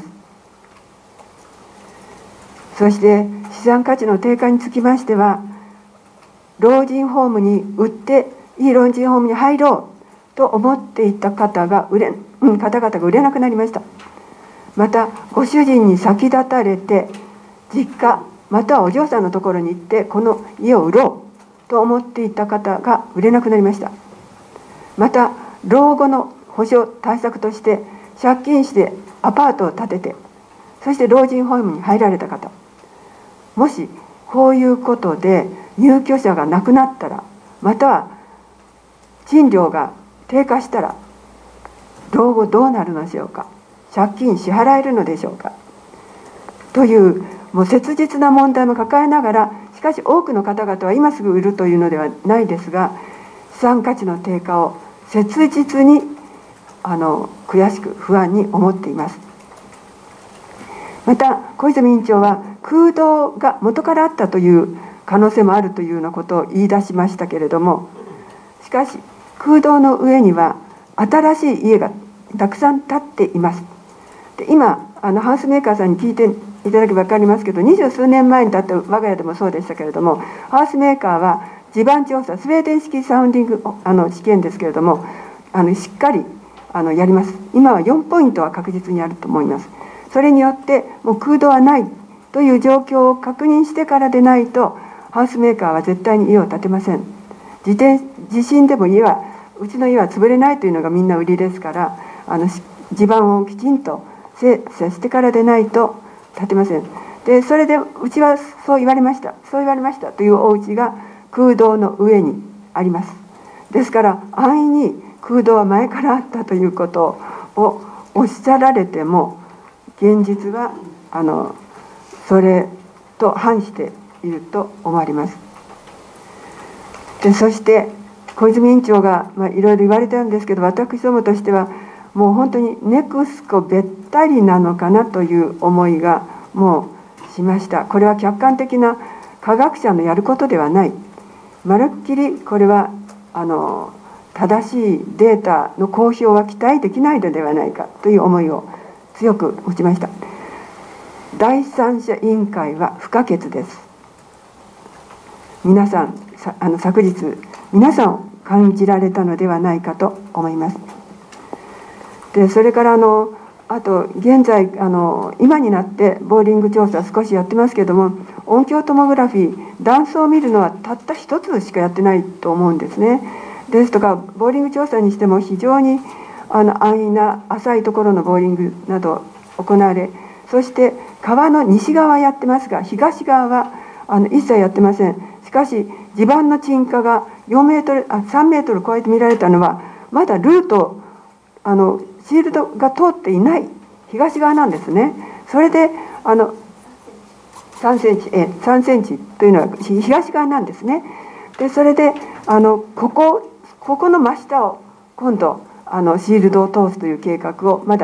S3: そして資産価値の低下につきましては、老人ホームに売っていい老人ホームに入ろうと思っていた方が売れ、うん、方々が売れなくなりました。またご主人に先立たれて実家またはお嬢さんのところに行ってこの家を売ろうと思っていた方が売れなくなりました。また老後の保障対策として借金してアパートを建てて、そして老人ホームに入られた方、もしこういうことで入居者が亡くなったら、または賃料が低下したら、老後どうなるのでしょうか。借金支払えるのでしょうかという、もう切実な問題も抱えながら、しかし多くの方々は今すぐ売るというのではないですが、資産価値の低下を切実にあの悔しく不安に思っています。また小泉委員長は空洞が元からあったという可能性もあるというようなことを言い出しましたけれども、しかし空洞の上には新しい家がたくさん建っています。で、今あのハウスメーカーさんに聞いていただけば分かりますけど、二十数年前に建った我が家でもそうでしたけれども、ハウスメーカーは地盤調査、スウェーデン式サウンディングあの試験ですけれども、あのしっかりあのやります。今はよんポイントは確実にあると思います。それによってもう空洞はないという状況を確認してからでないと、ハウスメーカーは絶対に家を建てません。自転地震でも家はうちの家は潰れないというのがみんな売りですから、あの地盤をきちんと精査してからでないと建てません。でそれでうちはそう言われましたそう言われましたというお家が空洞の上にあります。ですから安易に空洞は前からあったということをおっしゃられても、現実はあのそれと反していると思われます。でそして小泉委員長が、まあ、いろいろ言われたんですけど、私どもとしてはもう本当にネクスコべったりなのかなという思いがもうしました。これは客観的な科学者のやることではない。まるっきりこれはあの正しいデータの公表は期待できないのではないかという思いを強く持ちました。第三者委員会は不可欠です。皆さんあの昨日皆さん感じられたのではないかと思います。でそれからあのあと現在あの今になってボーリング調査少しやってますけれども、音響トモグラフィー断層を見るのはたった一つしかやってないと思うんですね。ですとかボーリング調査にしても非常にあの安易な浅いところのボーリングなど行われ、そして川の西側やってますが東側はあの一切やってません。しかし地盤の沈下がよんメートルあさんメートル超えて見られたのはまだルートあのシールドが通っていない東側なんですね。それであのさんセンチえさんセンチというのは東側なんですね。でそれであのここここの真下を今度あのシールドを通すという計画をまだ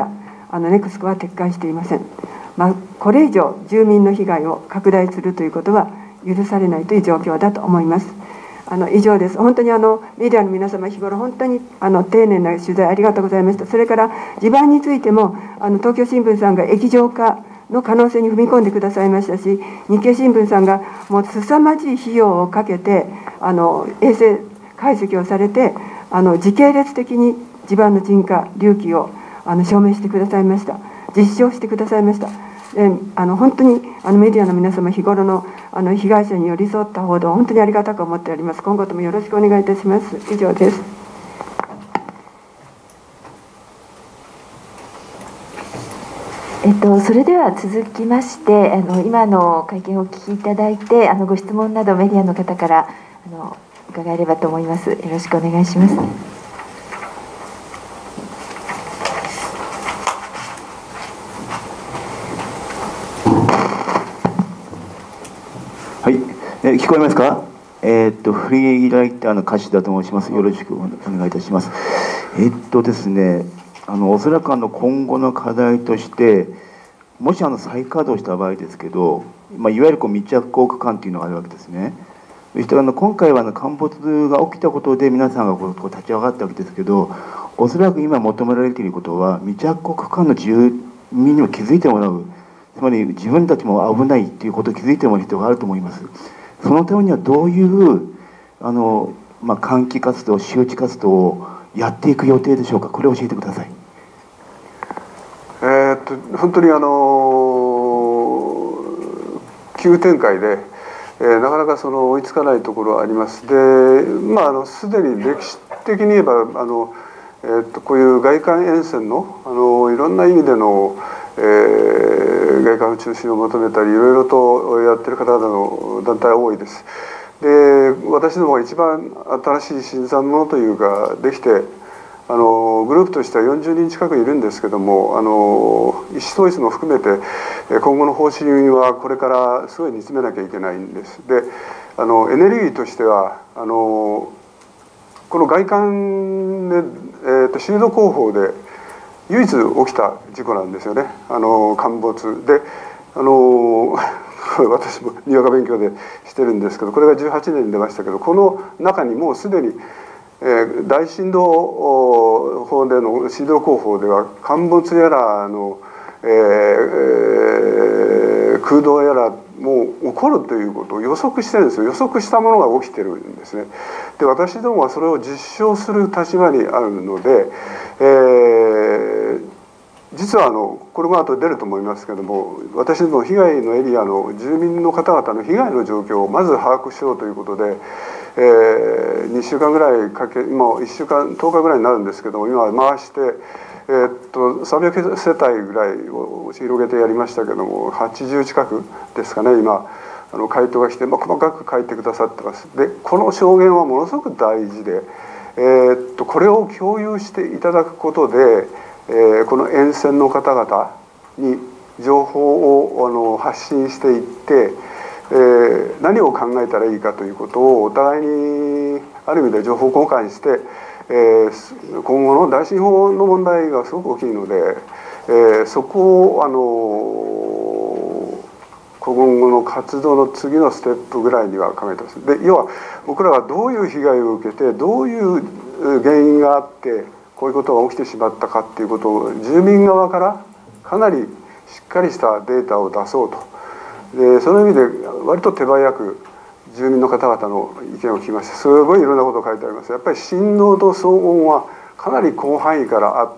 S3: あのネクスコは撤回していません。まあ、これ以上住民の被害を拡大するということは許されないという状況だと思います。あの以上です。本当にあのメディアの皆様、日頃本当にあの丁寧な取材ありがとうございました。それから地盤についてもあの東京新聞さんが液状化の可能性に踏み込んでくださいましたし、日経新聞さんがもう凄まじい費用をかけてあの衛星解析をされて、あの時系列的に地盤の沈下隆起をあの証明してくださいました。実証してくださいました。であの本当にあのメディアの皆様、日頃のあの被害者に寄り添った報道、本当にありがたく思っております。今後ともよろしくお願いいたします。以上です。
S1: えっと、それでは続きまして、あの今の会見をお聞きいただいて、あのご質問などメディアの方からあの伺えればと思います。よろしくお願いします。
S4: はい、えー、聞こえますか。えー、っとフリーライターの樫田と申します。よろしくお願いいたします。えー、っとですね、あのおそらくあの今後の課題として、もしあの再稼働した場合ですけど、まあ、いわゆるこう密着航区間というのがあるわけですね。そしてあの今回はあの陥没が起きたことで皆さんがこうこう立ち上がったわけですけど、おそらく今求められていることは密着航区間の住民にも気づいてもらう。つまり自分たちも危ないということを気づいてもらう必要があると思います。そのためにはどういうあの、まあ、換気活動、周知活動をやっていく予定でしょうか。これを教えてください。
S2: えー、っと本当にあの急展開で、えー、なかなかその追いつかないところはあります。で、まああのすでに歴史的に言えばあの、えー、っとこういう外環沿線のあのいろんな意味でのえー、外貨の中心を求めたりいろいろとやってる方々の団体は多いです。で私どもが一番新しい新参者というかできてあのグループとしてはよんじゅうにん近くいるんですけども、あの意思統一も含めて今後の方針はこれからすごい煮詰めなきゃいけないんです。であのエネルギーとしてはあのこの外環で、えー、とシールド工法で唯一起きた事故なんですよね。あの陥没であの私もにわか勉強でしてるんですけど、これがじゅうはちねんに出ましたけど、この中にもうすでに、えー、大振動法での振動工法では陥没やらの、えー、空洞やらもう起こるということを予測してるんですよ。予測したものが起きてるんですね。で私どもはそれを実証する立場にあるので、えー、実はあのこれも後で出ると思いますけども、私ども被害のエリアの住民の方々の被害の状況をまず把握しようということで、えー、にしゅうかんぐらいかけ、今いっしゅうかんとおかぐらいになるんですけども、今回して、えー、っとさんびゃくせたいぐらいを広げてやりましたけども、はちじゅう近くですかね今あの回答が来て、まあ、細かく書いてくださってます。でこの証言はものすごく大事で、えー、っとこれを共有していただくことで、えー、この沿線の方々に情報をあの発信していって、えー、何を考えたらいいかということをお互いにある意味で情報交換して、えー、今後の大震災の問題がすごく大きいので、えー、そこをあの今後の活動の次のステップぐらいには考えてます。で要は僕らはどういう被害を受けてどういう原因があってこういうことが起きてしまったかっていうことを住民側からかなりしっかりしたデータを出そうと。でその意味で割と手早く住民の方々の意見を聞きまして、すごいいろんなことが書いてあります。やっぱり振動と騒音はかなり広範囲からあって、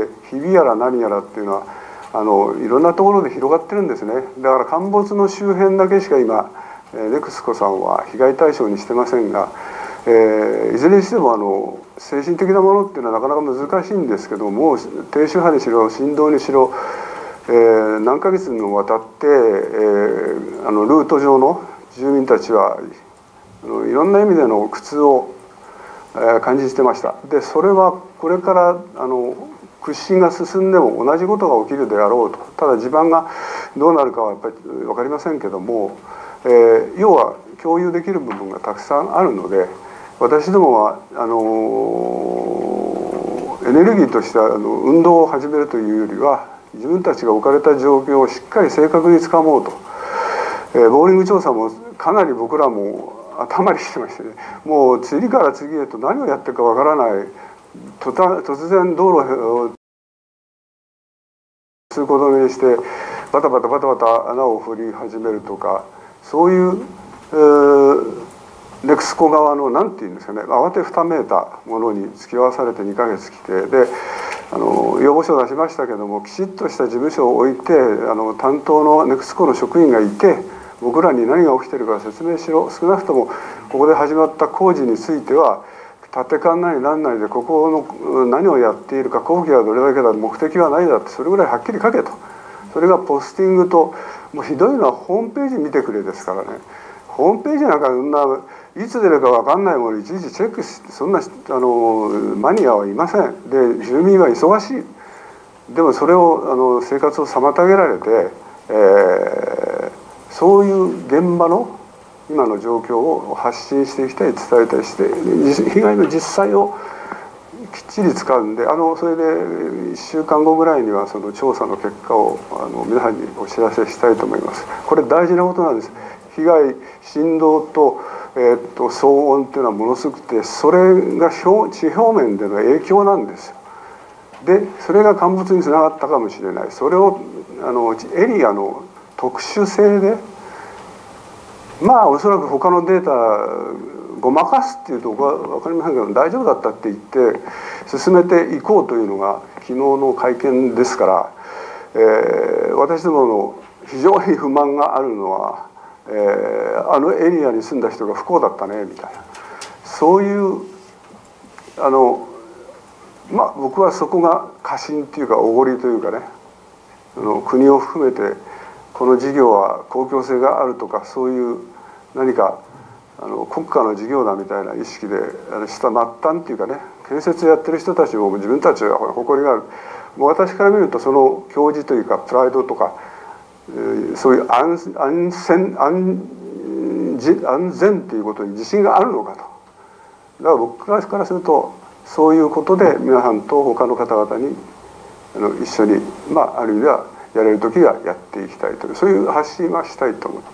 S2: ひびやら何やらっていうのはあのいろんなところで広がってるんですね。だから陥没の周辺だけしか今ネクスコさんは被害対象にしてませんが、えー、いずれにしてもあの精神的なものっていうのはなかなか難しいんですけども、低周波にしろ振動にしろ、えー、何ヶ月にもわたって、えー、あのルート上の住民たちはあのいろんな意味での苦痛を、えー、感じてました。でそれはこれからあの屈伸が進んでも同じことが起きるであろうと。ただ地盤がどうなるかはやっぱり分かりませんけども、えー、要は共有できる部分がたくさんあるので、私どもはあのエネルギーとしてはあの運動を始めるというよりは自分たちが置かれた状況をしっかり正確につかもうと、えー、ボーリング調査もかなり僕らも頭にしてましてね、もう次から次へと何をやってるかわからない、とた突然道路を通行止めにしてバタバタバタバタ穴を掘り始めるとか、そういう、えー、ネクスコ側の何て言うんですかね、慌てふためいたものに付き合わされてにかげつ来て、であの要望書を出しましたけども、きちっとした事務所を置いて、あの担当のネクスコの職員がいて、僕らに何が起きてるか説明しろ、少なくともここで始まった工事については立て替えなりなんなりでここの何をやっているか、工期はどれだけだ、目的は何だって、それぐらいはっきり書けと。それがポスティングと、もうひどいのはホームページ見てくれですからね。ホームページなんかそんないつ出るか分かんないものいちいちチェックし、そんなあのマニアはいません。で住民は忙しい。でもそれをあの生活を妨げられて、えーそういう現場の今の状況を発信していきたい、伝えたりして、被害の実際をきっちり使うんで、あのそれでいっしゅうかんごぐらいにはその調査の結果をあの皆さんにお知らせしたいと思います。これ大事なことなんです。被害、振動と、えー、っと騒音っていうのはものすごくて、それが表地表面での影響なんですよ。でそれが陥没につながったかもしれない。それをあのエリアの特殊性で、まあおそらく他のデータごまかすっていうとこは分かりませんけど、大丈夫だったって言って進めていこうというのが昨日の会見ですから、えー、私どもの非常に不満があるのは、えー、あのエリアに住んだ人が不幸だったねみたいな、そういうあのまあ僕はそこが過信っていうかおごりというかね、あの国を含めてこの事業は公共性があるとか、そういう何かあの国家の事業だみたいな意識であのした末端っていうかね、建設やってる人たちも自分たちは誇りがある。もう私から見るとその矜持というかプライドとか、えー、そういう安安全安安全っていうことに自信があるのかと。だから僕からするとそういうことで皆さんと他の方々にあの一緒に、まあある意味ではやれる時はやっていきたいという、そういう発信はしたいと思って、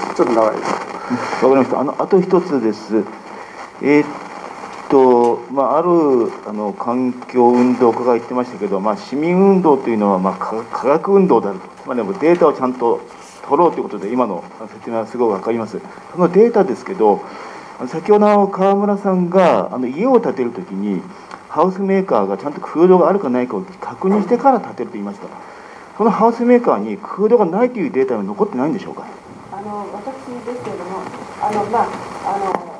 S2: ちょっと長いです。
S4: わかりました。あのあと一つです。えー、っとまああるあの環境運動家が言ってましたけど、まあ市民運動というのはまあ科科学運動であると、まあでもデータをちゃんと取ろうということで今の説明はすごくわかります。そのデータですけど、先ほど川村さんがあの家を建てるときにハウスメーカーがちゃんと空洞があるかないかを確認してから建てると言いました。そのハウスメーカーに空洞がないというデータは残ってないんでしょうか。
S3: あの私ですけれども、あのまああの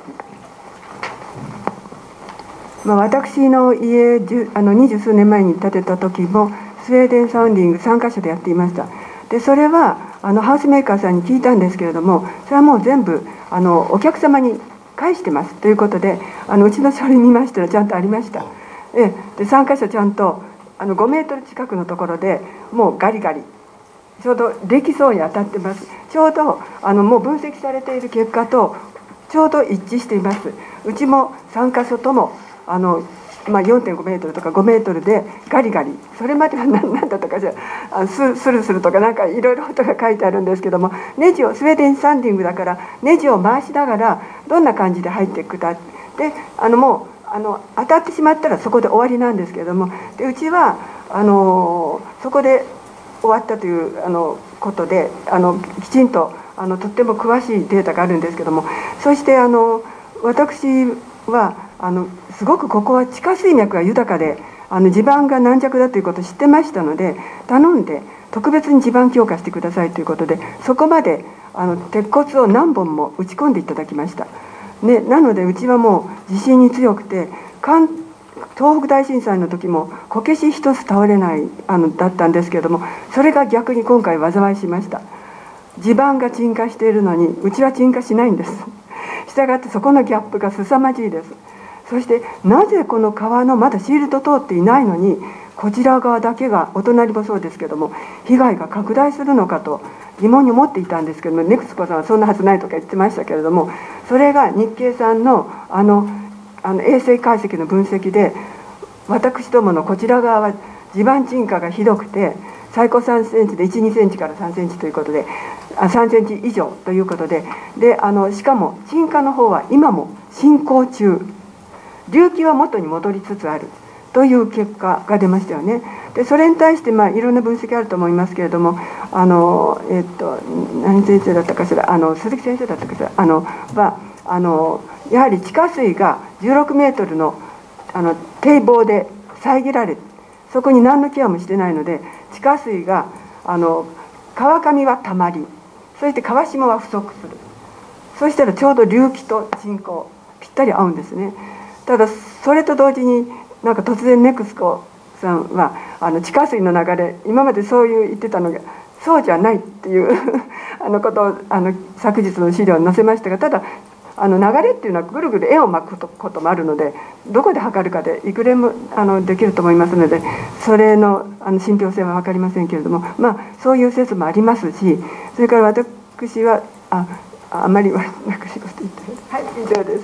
S3: まあ私の家あの二十数年前に建てた時もスウェーデンサウンディングさんかしょでやっていました。でそれはあのハウスメーカーさんに聞いたんですけれども、それはもう全部あのお客様に返してますということで、あのうちの書類見ましたらちゃんとありました。えでさんかしょちゃんとあのごメートル近くのところでもうガリガリちょうどできそうに当たってます。ちょうどあのもう分析されている結果とちょうど一致しています。うちもさんかしょともあの、まあ、よんてんごメートルとかごメートルでガリガリ、それまでは何だったかじゃあススルスルとかなんかいろいろ音が書いてあるんですけども、ネジをスウェーデンサンディングだからネジを回しながらどんな感じで入っていくかで、あのもうあの当たってしまったらそこで終わりなんですけれども、でうちはあのそこで終わったというあのことであのきちんとあのとっても詳しいデータがあるんですけども、そしてあの私はあのすごくここは地下水脈が豊かであの地盤が軟弱だということを知ってましたので、頼んで特別に地盤強化してくださいということで、そこまであの鉄骨を何本も打ち込んでいただきました。ね、なのでうちはもう地震に強くて、関東北大震災の時もこけし一つ倒れないあのだったんですけれども、それが逆に今回災いしました。地盤が沈下しているのにうちは沈下しないんです。したがってそこのギャップが凄まじいです。そしてなぜこの川のまだシールド通っていないのにこちら側だけが、お隣もそうですけども被害が拡大するのかと疑問に思っていたんですけども、ネクスコさんはそんなはずないとか言ってましたけれども、それが日経さんのあのあの衛星解析の分析で、私どものこちら側は地盤沈下がひどくて、 最高さんセンチでいち、にセンチからさんセンチということで、あさんセンチ以上ということで、であのしかも沈下の方は今も進行中、隆起は元に戻りつつあるという結果が出ましたよね。でそれに対して、まあ、いろんな分析あると思いますけれども、あの、えっと、何先生だったかしら、あの鈴木先生だったかしらあのはあのやはり地下水がじゅうろくメートルのあの堤防で遮られ、そこに何のケアもしてないので、地下水があの川上はたまり、そして川下は不足する。そしたらちょうど隆起と沈降ぴったり合うんですね。ただそれと同時になんか突然ネクスコさんはあの地下水の流れ、今までそういう言ってたのがそうじゃないっていうあのことをあの昨日の資料に載せましたが、ただあの流れっていうのはぐるぐる円を巻くこともあるので、どこで測るかでいくらもあのできると思いますので、それのあの信憑性は分かりませんけれども、まあそういう説もありますし、それから私はああまりはなく仕事言ってはい、以上です。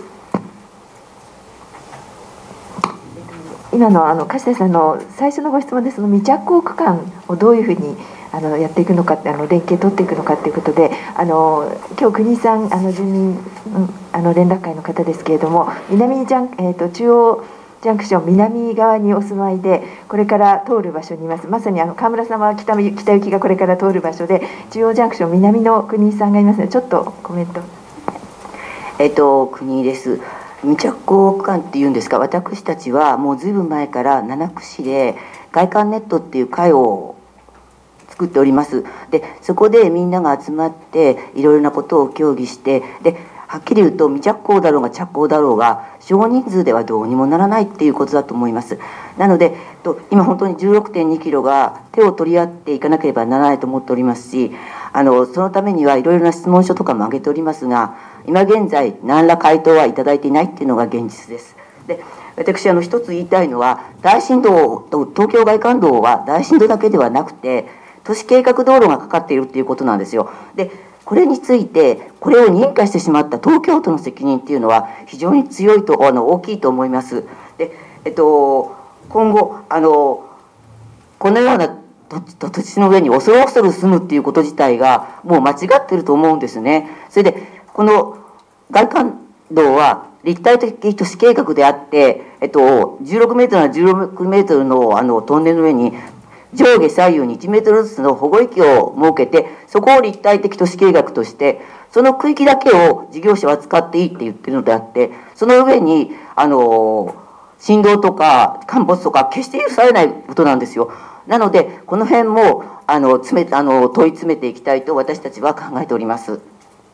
S1: 今のあの樫田さんの最初のご質問で、その未着工区間をどういうふうにあのやっていくのかって、あの連携取っていくのかということで、あの今日国井さん、あの住民あの連絡会の方ですけれども、南ジャン、えー、と中央ジャンクション南側にお住まいで、これから通る場所にいます。まさにあの川村様は北北行きがこれから通る場所で、中央ジャンクション南の国井さんがいますので、ちょっとコメント。
S5: えっと国井です。未着工区間っていうんですか、私たちはもうずいぶん前から七区市で外環ネットっていう会を作っております。でそこでみんなが集まっていろいろなことを協議して、ではっきり言うと未着工だろうが着工だろうが少人数ではどうにもならないっていうことだと思います。なので今本当に じゅうろくてんにキロが手を取り合っていかなければならないと思っておりますし、あのそのためにはいろいろな質問書とかも挙げておりますが、今現在何ら回答はいただいていないっていうのが現実です。で私あの一つ言いたいのは、大深度と東京外環道は大深度だけではなくて都市計画道路がかかっているっていうことなんですよ。でこれについてこれを認可してしまった東京都の責任っていうのは非常に強いとあの大きいと思います。で、えっと、今後あのこのような土地の上に恐る恐る住むっていうこと自体がもう間違ってると思うんですね。それでこの外環道は立体的都市計画であって、えっと、じゅうろくメートルならじゅうろくメートルのあのトンネルの上に上下左右にいちメートルずつの保護域を設けて、そこを立体的都市計画としてその区域だけを事業者は使っていいって言ってるのであって、その上にあの振動とか陥没とか決して許されないことなんですよ。なのでこの辺もあの詰めあの問い詰めていきたいと私たちは考えております。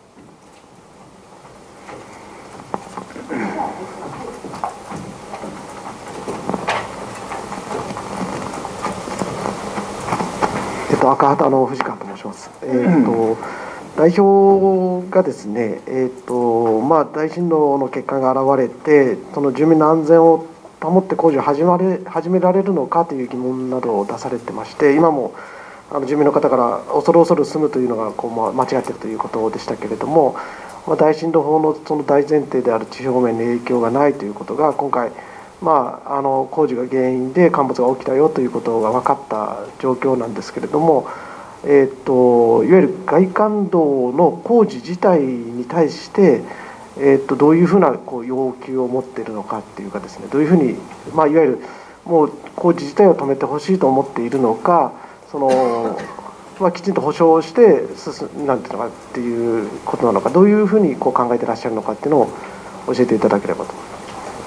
S6: えっと、赤旗の藤川と申します。えっと、代表がですね、えっとまあ、大震度の結果が現れて、その住民の安全を保って工事を始まれ始められるのかという疑問などを出されてまして、今もあの住民の方から恐る恐る住むというのがこう、まあ、間違っているということでしたけれども、まあ、大震度法のその大前提である地表面に影響がないということが今回、まあ、あの工事が原因で陥没が起きたよということが分かった状況なんですけれども、えー、といわゆる外環道の工事自体に対して、えー、とどういうふうなこう要求を持っているのかっていうかですね、どういうふうに、まあ、いわゆるもう工事自体を止めてほしいと思っているのか、その、まあ、きちんと保証して進なんていうのかっていうことなのか、どういうふうにこう考えていらっしゃるのかっていうのを教えていただければと思います。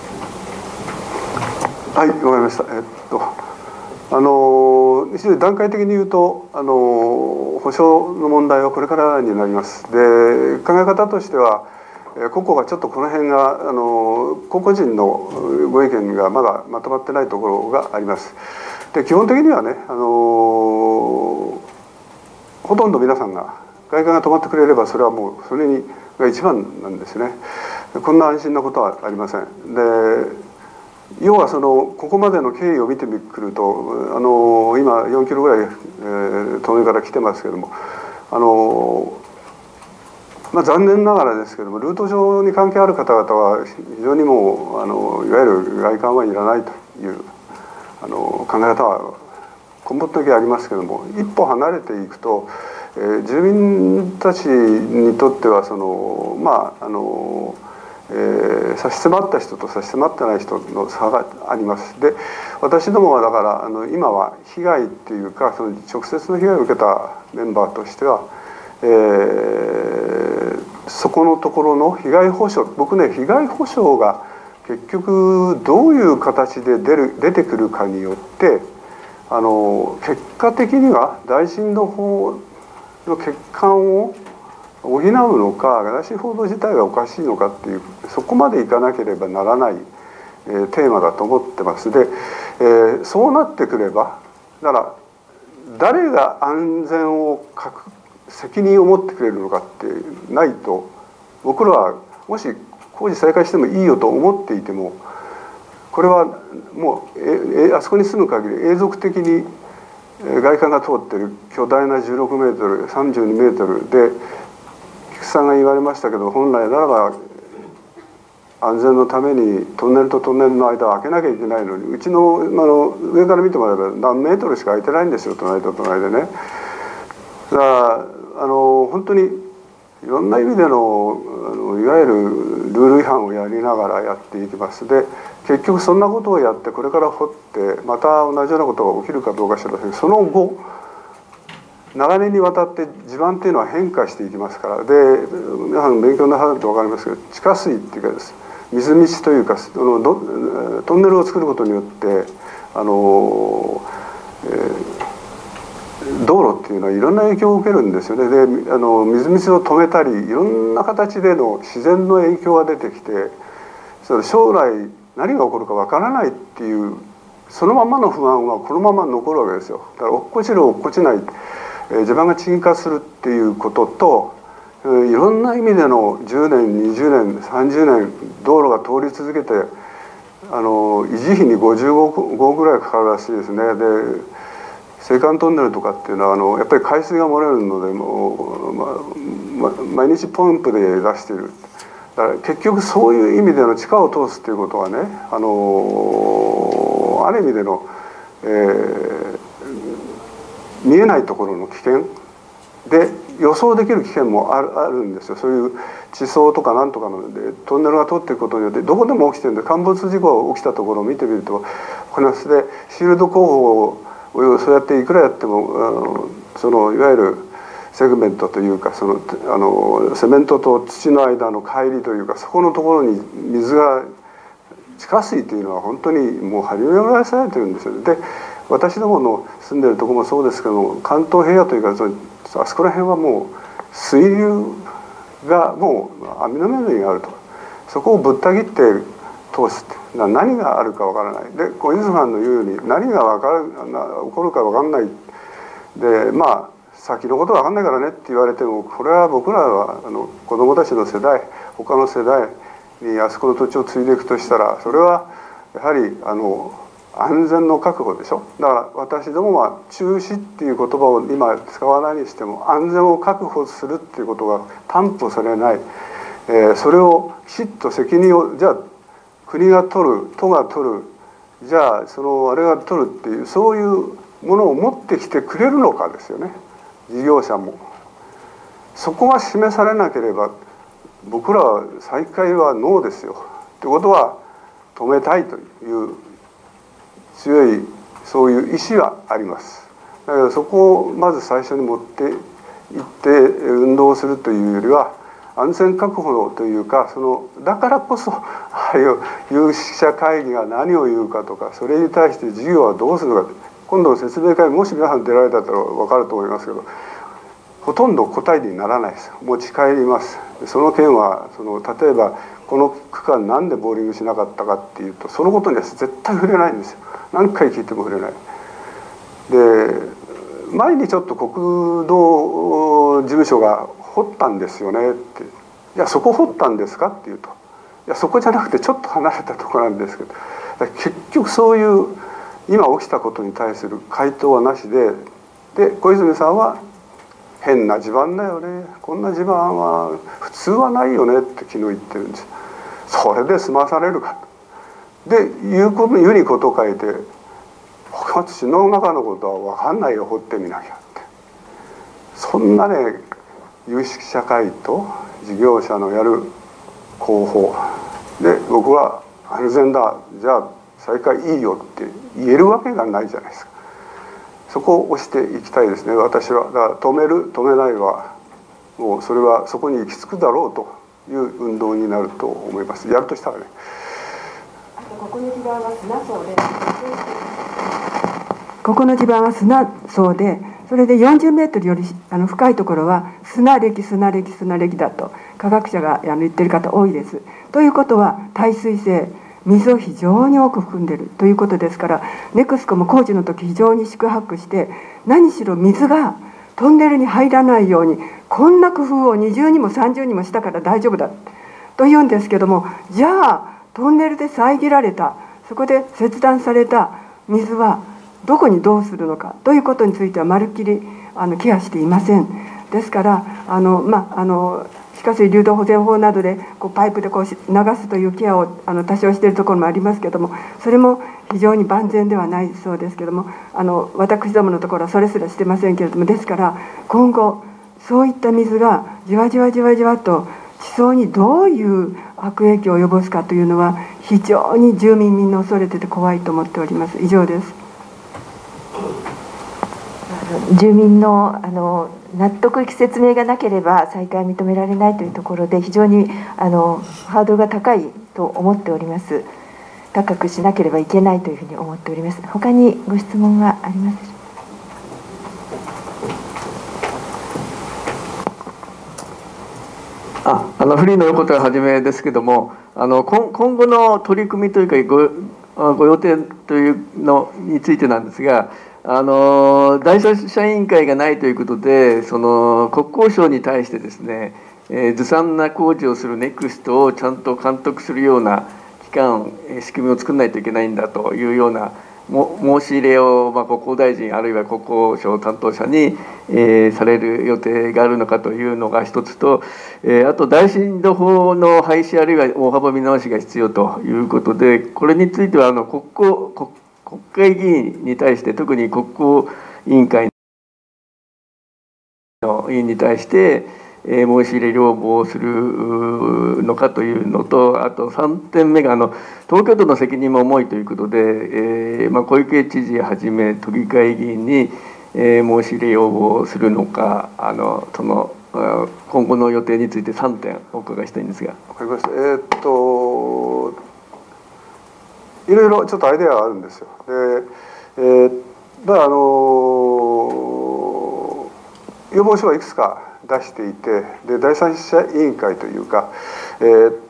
S2: はい、わかりました。えっとあの非常に段階的に言うと、あの保証の問題はこれからになります。で、考え方としては、個々がちょっとこの辺があの個々人のご意見がまだまとまってないところがあります。で、基本的にはね、あのほとんど皆さんが外環が止まってくれれば、それはもうそれにが一番なんですね。こんな安心なことはありません。で、要はそのここまでの経緯を見てくると、あの今よんキロぐらい、えー、トンネルから来てますけども、あの、まあ、残念ながらですけども、ルート上に関係ある方々は非常にもうあのいわゆる外環はいらないというあの考え方は根本的にありますけども、一歩離れていくと、えー、住民たちにとってはそのまああの、えー、差し迫った人と差し迫ってない人の差があります。で、私どもはだからあの今は被害っていうか、その直接の被害を受けたメンバーとしては、えー、そこのところの被害補償、僕ね、被害補償が結局どういう形で出る出てくるかによって、あの結果的には大震の方の欠陥を補うのか、大震報道自体がおかしいのかっていう、そこまでいかなければならない、えー、テーマだと思ってます。で、えー、そうなってくれば、だから誰が安全を確責任を持ってくれるのかってないと、僕らはもし工事再開してもいいよと思っていても、これはもうえあそこに住む限り永続的に外観が通ってる巨大なじゅうろくメートルさんじゅうにメートルで、菊池さんが言われましたけど、本来ならば安全のためにトンネルとトンネルの間を開けなきゃいけないのに、うちの、あの上から見てもらえば何メートルしか開いてないんですよ、隣と隣でね。だからあの本当にいろんな意味での、あのいわゆるルール違反をやりながらやっていきます。で、結局そんなことをやってこれから掘ってまた同じようなことが起きるかどうか知りません。その後長年にわたって地盤っていうのは変化していきますから。で、皆さん勉強なさると分かりますけど、地下水っていうかです、水道というかあのどトンネルを作ることによってあの、えー、道路っていうのはいろんな影響を受けるんですよね。で、あの水道を止めたりいろんな形での自然の影響が出てきて、それ将来何が起こるかわからないっていうそのままの不安はこのまま残るわけですよ。だから落っこちる落っこちない、えー、地盤が沈下するっていうことと、えー、いろんな意味でのじゅうねんにじゅうねんさんじゅうねん道路が通り続けて、あの維持費にごじゅうごおくぐらいかかるらしいですね。で、青函トンネルとかっていうのはあのやっぱり海水が漏れるのでもう、まま、毎日ポンプで出している。だから結局そういう意味での地下を通すっていうことはね、あのある意味での、えー、見えないところの危険で予想できる危険もある、あるんですよ。そういう地層とかなんとかのでトンネルが通っていくことによってどこでも起きてるんで、陥没事故が起きたところを見てみるとこのでシールド工法をそうやっていくらやってもあのそのいわゆるセグメントというか、そのあのセメントと土の間の乖離というか、そこのところに水が地下水というのは本当にもう張り巡らされてるんですよ。で、私どもの住んでるところもそうですけども、関東平野というかそのあそこら辺はもう水流がもう網の目のようにあると、そこをぶった切って通すって、何があるかわからない。で、小泉さんの言うように何がわかる起こるかわかんない。で、まあ先のことわかんないからねって言われても、これは僕らはあの子どもたちの世代、他の世代にあそこの土地を継いでいくとしたら、それはやはりあの安全の確保でしょ。だから私どもは中止っていう言葉を今使わないにしても、安全を確保するっていうことが担保されない、えー、それをきちっと責任をじゃあ国が取る、都が取る、じゃあそのあれが取るっていう、そういうものを持ってきてくれるのかですよね。事業者もそこが示されなければ僕らは再開はノーですよ。ということは止めたいという強いそういう意思はあります。だけどそこをまず最初に持っていって運動するというよりは、安全確保というか、そのだからこそああいう有識者会議が何を言うかとか、それに対して事業はどうするか、今度の説明会もし皆さん出られたら分かると思いますけど、ほとんど答えにならないです。持ち帰ります。その件はその例えばこの区間なんでボーリングしなかったかっていうと、そのことには絶対触れないんですよ。何回聞いても触れない。で、前にちょっと国道事務所が掘ったんですよねって、いやそこ掘ったんですかっていうと、いやそこじゃなくてちょっと離れたところなんですけど、結局そういう今起きたことに対する回答はなしで、で小泉さんは変な地盤だよね、こんな地盤は普通はないよねって昨日言ってるんです。それで済まされるかでいうことにこと書いて、 高松市の中のことは分かんないよ、掘ってみなきゃって。そんなね有識者会と事業者のやる広報で、僕は安全だ、じゃあ再開いいよって言えるわけがないじゃないですか。そこを押していきたいですね、私は。だから止める止めないはもうそれはそこに行き着くだろうという運動になると思います。やるとしたらね。
S3: あとここの地盤は砂層で、ここの地盤は砂層で、それでよんじゅうメートルよりあの深いところは砂礫砂礫砂礫だと科学者があの言ってる方多いです。ということは耐水性、水を非常に多く含んでいるということですから、ネクスコも工事の時非常に四苦八苦して、何しろ水がトンネルに入らないようにこんな工夫を二重にも三重にもしたから大丈夫だと言うんですけども、じゃあトンネルで遮られた、そこで切断された水はどこにどうするのかということについてはまるっきりあのケアしていません。ですからあの、まあ、あの地下水流動保全法などでこうパイプでこう流すというケアをあの多少しているところもありますけども、それも非常に万全ではないそうですけども、あの私どものところはそれすらしてませんけれども、ですから今後そういった水がじわじわじわじわと地層にどういう悪影響を及ぼすかというのは非常に住民みんな恐れてて怖いと思っております。以上です。
S1: 住民のあの納得いく説明がなければ再開認められないというところで、非常にあのハードルが高いと思っております。高くしなければいけないというふうに思っております。他にご質問はありますでしょ
S7: うか。あ、あのフリーの横田はじめですけども、あの今今後の取り組みというかごご予定というのについてなんですが。あの第三者委員会がないということで、その国交省に対してですね、えー、ずさんな工事をするネクストをちゃんと監督するような機関、仕組みを作らないといけないんだというようなも申し入れを、まあ、国交大臣あるいは国交省担当者に、えー、される予定があるのかというのが一つと、えー、あと大震度法の廃止あるいは大幅見直しが必要ということで、これについてはあの国交国国会議員に対して、特に国交委員会の委員に対して、えー、申し入れ要望をするのかというのと、あとさんてんめがあの東京都の責任も重いということで、えーまあ、小池知事はじめ都議会議員に、えー、申し入れ要望をするのか、あのその今後の予定についてさんてんお伺いしたいんですが。
S2: わかりました。えー、っといろいろちょっとアイデアがあるんですよ。で、えー、だからあの要望書はいくつか出していて、で第三者委員会というか、えー、っ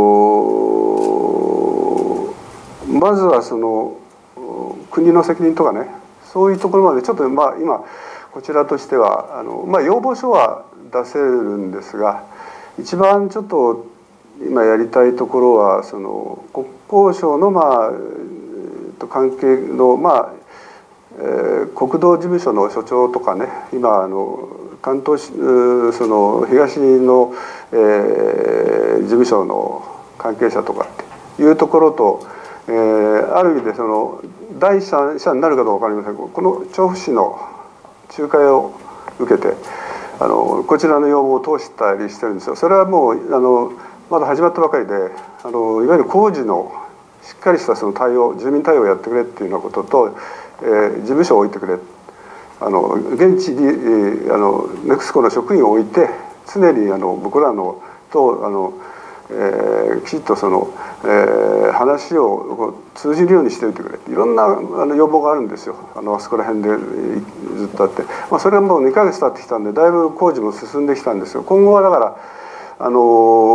S2: とまずはその国の責任とかね、そういうところまでちょっとまあ今こちらとしてはあの、まあ、要望書は出せるんですが、一番ちょっと今やりたいところはその国交省のまあ関係のまあ、えー、国道事務所の所長とかね、今あの関東その東の、えー、事務所の関係者とかっていうところと、えー、ある意味でその第三者になるかどうか分かりませんが、この調布市の仲介を受けてあのこちらの要望を通したりしてるんですよ。それはもうあのまだ始まったばかりで、あのいわゆる工事のしっかりしたその対応、住民対応をやってくれっていうようなことと、えー、事務所を置いてくれ、あの現地に、えー、あのネクスコの職員を置いて常にあの僕らのとあの、えー、きちっとその、えー、話を通じるようにしておいてくれ、いろんなあの要望があるんですよ。あのあそこら辺でずっとあって、まあ、それはもうにかげつ経ってきたんでだいぶ工事も進んできたんですよ。今後はだからあの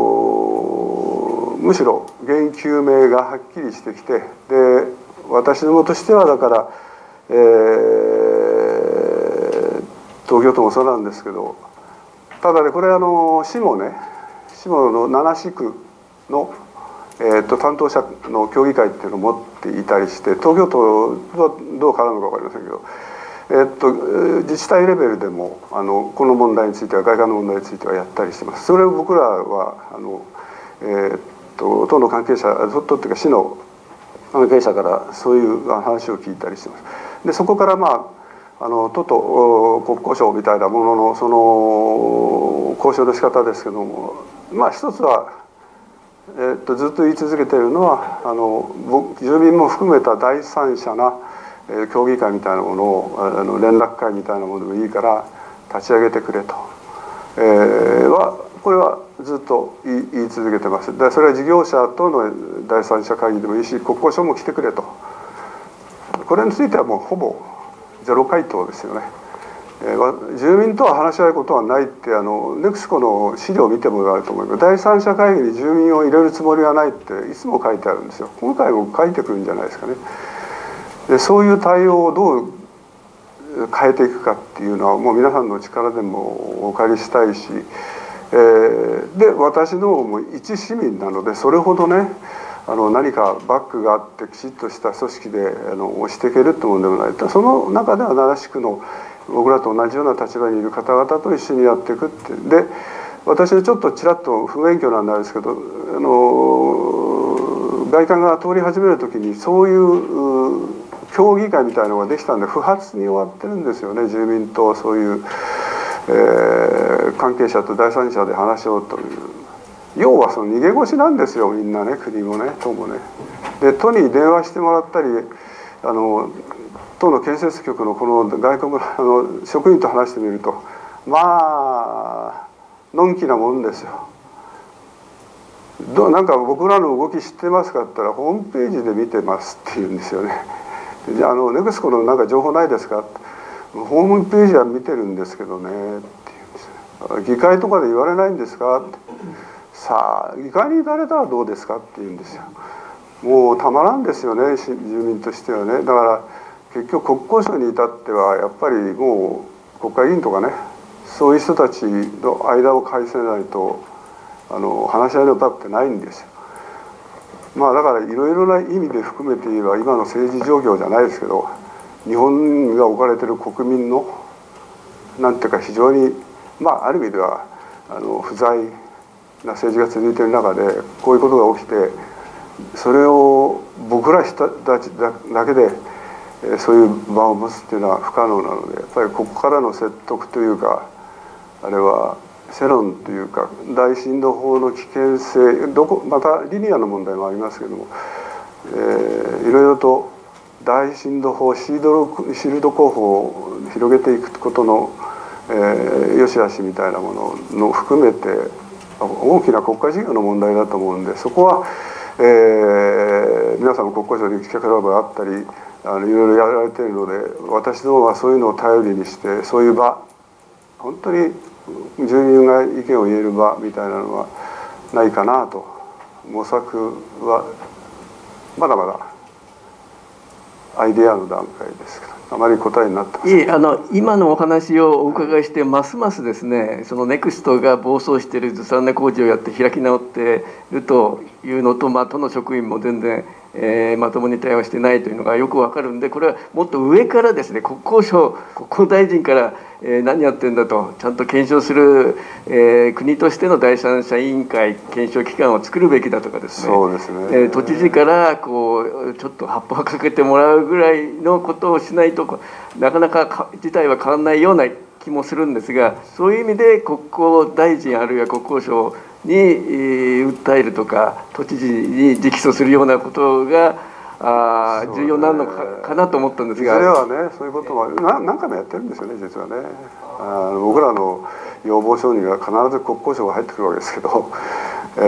S2: むしろ原因究明がはっきりしてきて、で私どもとしてはだから、えー、東京都もそうなんですけど、ただねこれあの市もね市ものなな市区の、えー、と担当者の協議会っていうのを持っていたりして、東京都はどう絡むか分かりませんけど、えー、っと自治体レベルでもあのこの問題については外観の問題についてはやったりしてます。それを僕らはあの、えー、っと党の関係者党っていうか市の関係者からそういう話を聞いたりしてます。 でそこからまああの都と国交省みたいなもののその交渉の仕方ですけども、まあ一つは、えー、っとずっと言い続けているのはあの住民も含めた第三者な、えー、協議会みたいなものをあの連絡会みたいなものでもいいから立ち上げてくれと、えー、はこれはずっと言い、言い続けてます。でそれは事業者との第三者会議でもいいし国交省も来てくれと、これについてはもうほぼゼロ回答ですよね。えー、住民とは話し合うことはないってあのネクスコの資料を見てもらうと思います。第三者会議に住民を入れるつもりはないっていつも書いてあるんですよ。今回も書いてくるんじゃないですかね。でそういう対応をどう変えていくかっていうのはもう皆さんの力でもお借りしたいし、えー、で私のも一市民なのでそれほどねあの何かバックがあってきちっとした組織であの押していけるってものでもない。その中では奈良地区の僕らと同じような立場にいる方々と一緒にやっていくってで私はちょっとちらっと不勉強なんですけどあの外観が通り始める時にそういう協議会みたいなのができたんで不発に終わってるんですよね。住民とそういう、えー、関係者と第三者で話しようという。要はその逃げ腰なんですよみんなね、国もね都もね。で都に電話してもらったりあの都の建設局のこの外国のあの職員と話してみるとまあのんきなもんですよ。どなんか僕らの動き知ってますかって言ったらホームページで見てますって言うんですよね。じゃああのネクスコのなんか情報ないですかって、ホームページは見てるんですけどねって言うんですよ。議会とかで言われないんですかって、さあ議会に行かれたらどうですかって言うんですよ。もうたまらんですよね住民としてはね。だから結局国交省に至ってはやっぱりもう国会議員とかねそういう人たちの間を介せないとあの話し合いの場ってないんですよ。まあだからいろいろな意味で含めて言えば今の政治状況じゃないですけど日本が置かれている国民のなんていうか非常にまあある意味ではあの不在な政治が続いている中でこういうことが起きてそれを僕ら人たちだけでそういう場を持つっていうのは不可能なのでやっぱりここからの説得というかあれは世論というか大震度法の危険性どこまたリニアの問題もありますけども、えー、いろいろと大震度法シードシールド工法を広げていくことの、えー、良し悪しみたいなものの含めて大きな国家事業の問題だと思うんでそこは、えー、皆さんも国交省に企画があったりあのいろいろやられているので私どもはそういうのを頼りにしてそういう場本当に住民が意見を言える場みたいなのはないかなと模索はまだまだアイデアの段階ですけどあまり答えになってません。
S7: いえあの今のお話をお伺いしてますますですねそのネクストが暴走しているずさんな工事をやって開き直っているというのと、まあ、都の職員も全然、えー、まともに対応してないというのがよくわかるんでこれはもっと上からですね国交省国交大臣からえー、何やってんだとちゃんと検証する、えー、国としての第三者委員会検証機関を作るべきだとかですね、
S2: そうですね、
S7: えー、都知事からこうちょっと葉っぱをかけてもらうぐらいのことをしないとなかなか事態は変わらないような気もするんですがそういう意味で国交大臣あるいは国交省に、えー、訴えるとか都知事に直訴するようなことがあ重要になるのか、ね、かなと思ったんですが
S2: いずれはねそういうこともな何回もやってるんですよね実はね。あの僕らの要望書には必ず国交省が入ってくるわけですけど、え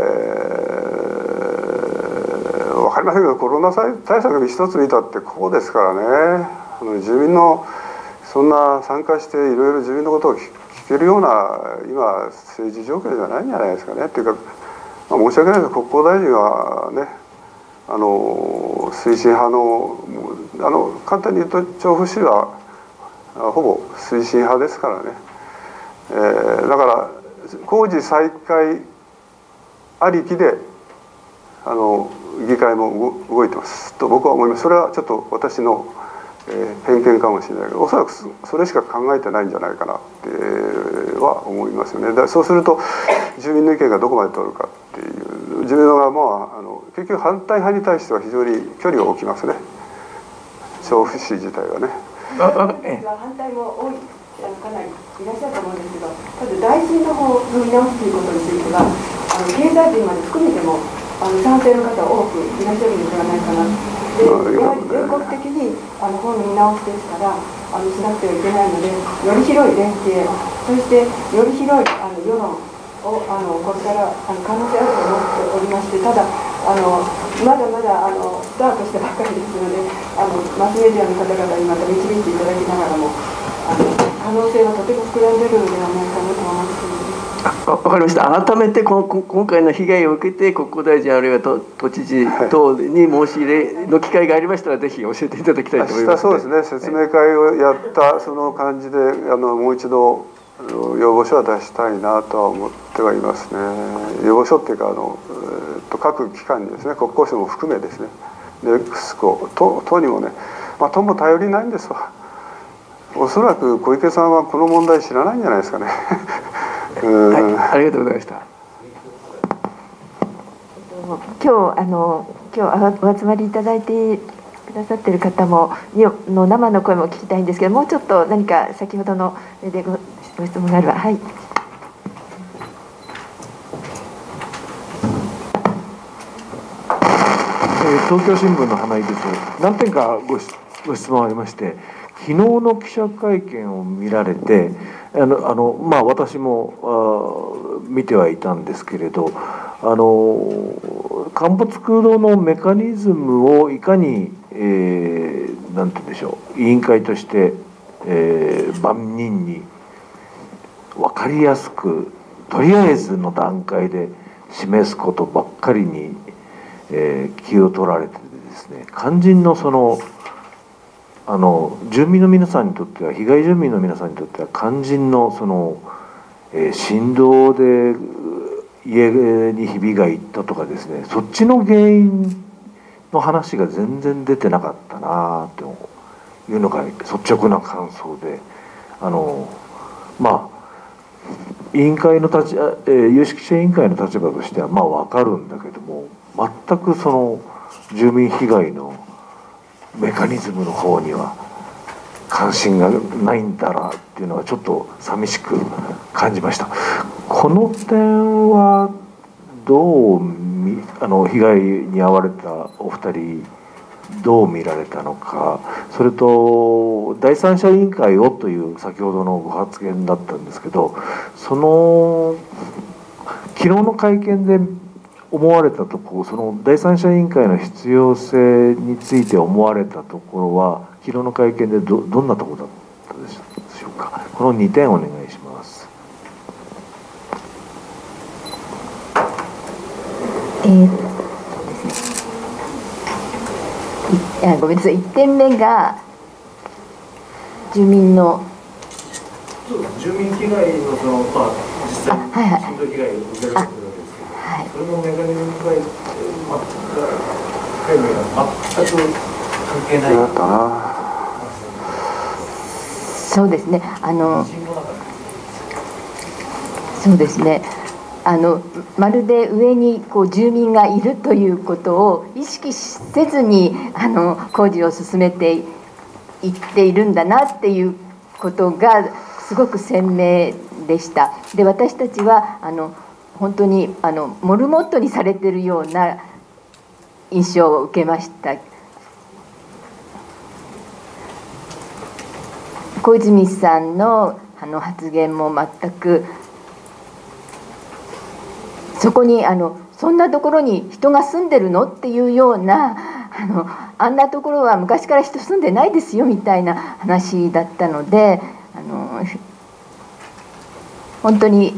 S2: ー、分かりませんけどコロナ対策に一つ見たってこうですからねあの住民のそんな参加していろいろ住民のことを聞けるような今政治状況じゃないんじゃないですかね。っていうか、まあ、申し訳ないけど国交大臣はねあの推進派のあの簡単に言うと調布市はほぼ推進派ですからね、えー、だから工事再開ありきであの議会も動いてますと僕は思います。それはちょっと私の、えー、偏見かもしれないけどおそらくそれしか考えてないんじゃないかなっては思いますよね。だそうすると住民の意見がどこまで取るかっていう住民側もあの結局反対派に対しては非常に距離を置きますね。 調布市自体はね。
S3: 反対も多い、かなりいらっしゃると思うんですけど、ただ大臣の方の見直すということについては、あの経済人まで含めてもあの賛成の方多くいらっしゃるのではないかな。でやはり全国的にあの法の見直しですからあのしなくてはいけないので、より広い連携、そしてより広いあの世論をあのこれからあの可能性あると思っておりまして、ただあのまだまだあのスタートしたばかりですので、あのマスメディアの方々にまた導いていただきながらもあの可能性はとても膨らんでいるのではないかなと思っています。
S7: わかりました。改めてこの今回の被害を受けて国交大臣あるいは都都知事等に申し入れの機会がありましたらぜひ教えていただきたいと思います、ね。
S2: そうですね。説明会をやったその感じであのもう一度要望書は出したいなとは思ってはいますね。要望書っていうかあの、えー、と各機関にですね、国交省も含めですね、ネクスコ都都にもね、まあ都も頼りないんですわ。おそらく小池さんはこの問題知らないんじゃないですかね。
S7: はい、ありがとうございました。
S1: 今日あの今日お集まりいただいてくださっている方もの生の声も聞きたいんですけど、もうちょっと何か先ほどのでごご質問があれば。はい。
S8: 東京新聞の花井です。何点かご質ご質問ありまして、昨日の記者会見を見られて、あのあのまあ私もあ見てはいたんですけれど、あの陥没空洞のメカニズムをいかに、えー、なんて言うんでしょう、委員会として、えー、万人に分かりやすくとりあえずの段階で示すことばっかりに、えー、気を取られてですね、肝心のそのあの住民の皆さんにとっては、被害住民の皆さんにとっては肝心のその、えー、振動で家にひびがいったとかですね、そっちの原因の話が全然出てなかったなというのが率直な感想で、あのまあ委員会の立ち、えー、有識者委員会の立場としてはまあ分かるんだけども、全くその住民被害のメカニズムの方には関心がないんだなっていうのはちょっと寂しく感じました。この点はどうみあの被害に遭われたお二人どう見られたのか、それと第三者委員会をという先ほどのご発言だったんですけど、その昨日の会見で思われたところ、その第三者委員会の必要性について思われたところは昨日の会見で ど, どんなところだったでしょうか。このにてんお願いします。
S1: えーいやごめんなさい、いってんめが住民の
S8: 住民被害のその、まあ、実際に振動被害を受けるわけですけど、はい、それのメカニズムが全く関係ない。
S1: そうですね、あのそうですね、あのまるで上にこう住民がいるということを意識せずにあの工事を進めていっているんだなっていうことがすごく鮮明でした。で、私たちはあの本当にあのモルモットにされているような印象を受けました。小泉さんのあの発言も全くそこにあのそんなところに人が住んでるのっていうようなあのあんなところは昔から人住んでないですよみたいな話だったので、あの本当に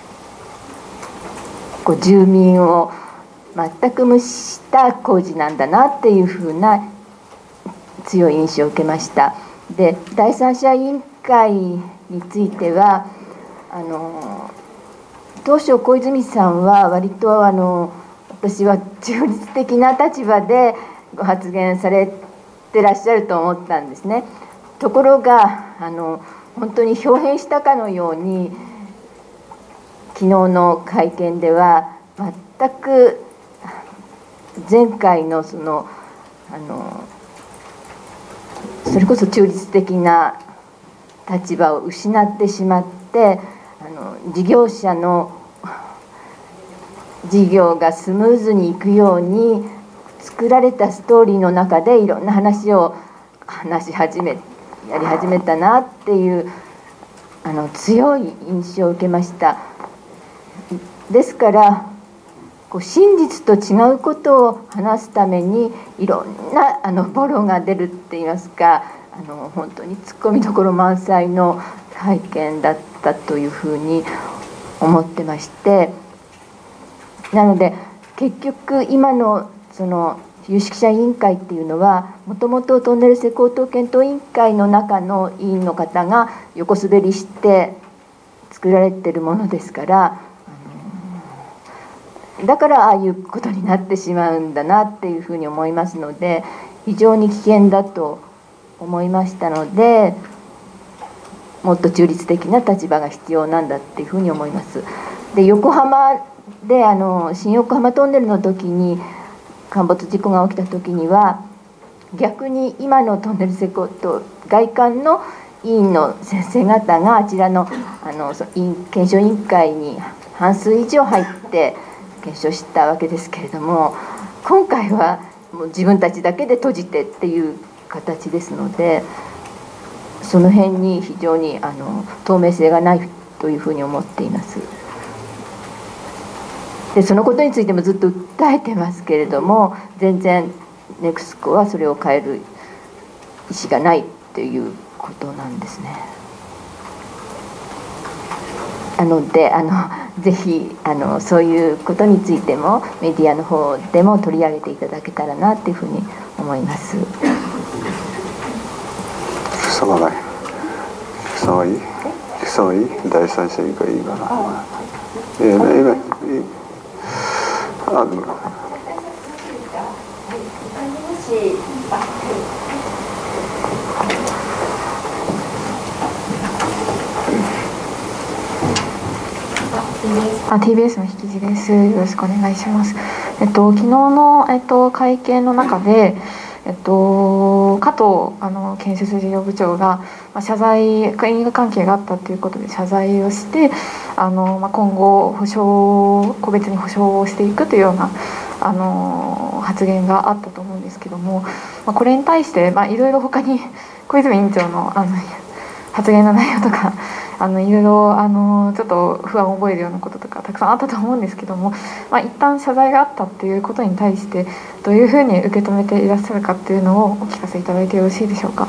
S1: こう住民を全く無視した工事なんだなっていうふうな強い印象を受けました。で、第三者委員会についてはあの当初小泉さんは割とあの私は中立的な立場でご発言されてらっしゃると思ったんですね。ところがあの本当に表変したかのように昨日の会見では全く前回のそのあのそれこそ中立的な立場を失ってしまって、あの事業者の事業がスムーズにいくように作られたストーリーの中でいろんな話を話し始めやり始めたなっていうあの強い印象を受けました。ですからこう真実と違うことを話すためにいろんなあのボロが出るって言いますか、あの本当にツッコミどころ満載の体験だったというふうに思ってまして、なので結局今のその有識者委員会っていうのはもともとトンネル施工等検討委員会の中の委員の方が横滑りして作られてるものですから、だからああいうことになってしまうんだなっていうふうに思いますので、非常に危険だと思いましたので、もっと中立的な立場が必要なんだっていうふうに思います。で横浜であの新横浜トンネルの時に陥没事故が起きた時には逆に今のトンネル施工と外観の委員の先生方があちらのあの検証委員会に半数以上入って検証したわけですけれども、今回はもう自分たちだけで閉じてっていう形ですので、その辺に非常にあの透明性がないというふうに思っています。でそのことについてもずっと訴えてますけれども、全然ネクスコはそれを変える意思がないということなんですね。なのであのぜひあのそういうことについてもメディアの方でも取り上げていただけたらなというふうに思います。
S2: 騒がない騒い騒い第三者委員会いいかな。ええね今あでも
S9: あ ティービーエス の引き地です。よろしくお願いします。えっと昨日のえっと会見の中で。えっと、加藤あの建設事業部長が、まあ、謝罪因果関係があったということで謝罪をしてあの、まあ、今後補償個別に補償をしていくというようなあの発言があったと思うんですけども、まあ、これに対して、まあ、いろいろ他に小泉委員長のあの発言の内容とかあのいろいろあのちょっと不安を覚えるようなこととかたくさんあったと思うんですけども、まあ、一旦謝罪があったっていうことに対してどういうふうに受け止めていらっしゃるかっていうのをお聞かせいただいてよろしいでしょうか。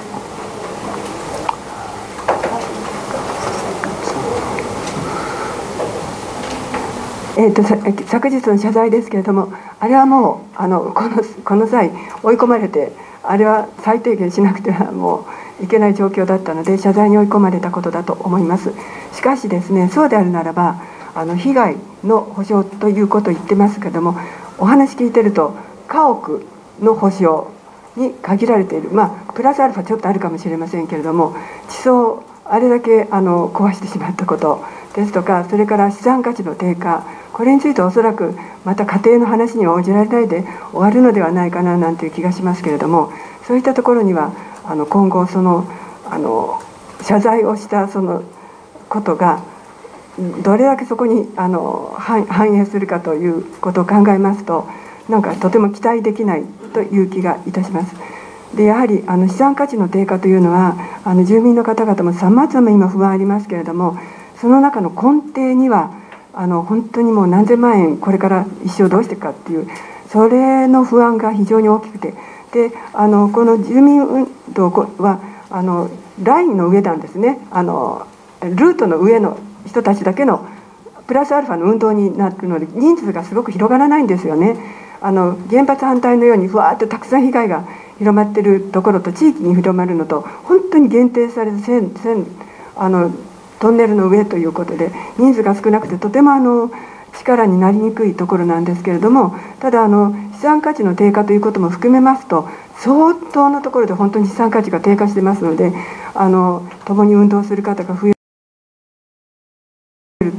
S3: えー、と昨日の謝罪ですけれども、あれはもうあのこのこの際追い込まれて、あれは最低限しなくてはもういけない状況だったので謝罪に追い込まれたことだと思います。しかしですね、そうであるならばあの被害の補償ということを言ってますけども、お話聞いてると家屋の補償に限られている、まあプラスアルファちょっとあるかもしれませんけれども、地層あれだけあの壊してしまったことですとか、それから資産価値の低下、これについておそらくまた家庭の話には応じられないで終わるのではないかななんていう気がしますけれども、そういったところにはあの今後そのあの謝罪をしたそのことがどれだけそこにあの反映するかということを考えますと、なんかとても期待できないという気がいたします。でやはりあの資産価値の低下というのはあの住民の方々もさまざま今不安ありますけれども、その中の根底にはあの本当にもう何千万円これから一生どうしていくかっていうそれの不安が非常に大きくて、であのこの住民運動はあのラインの上なんですね。あのルートの上の人たちだけのプラスアルファの運動になるので人数がすごく広がらないんですよね。あの原発反対のようにふわっとたくさん被害が広まっているところと地域に広まるのと本当に限定された線線あのトンネルの上ということで人数が少なくてとてもあの力になりにくいところなんですけれども、ただあの資産価値の低下ということも含めますと相当のところで本当に資産価値が低下してますので、あの共に運動する方が増えると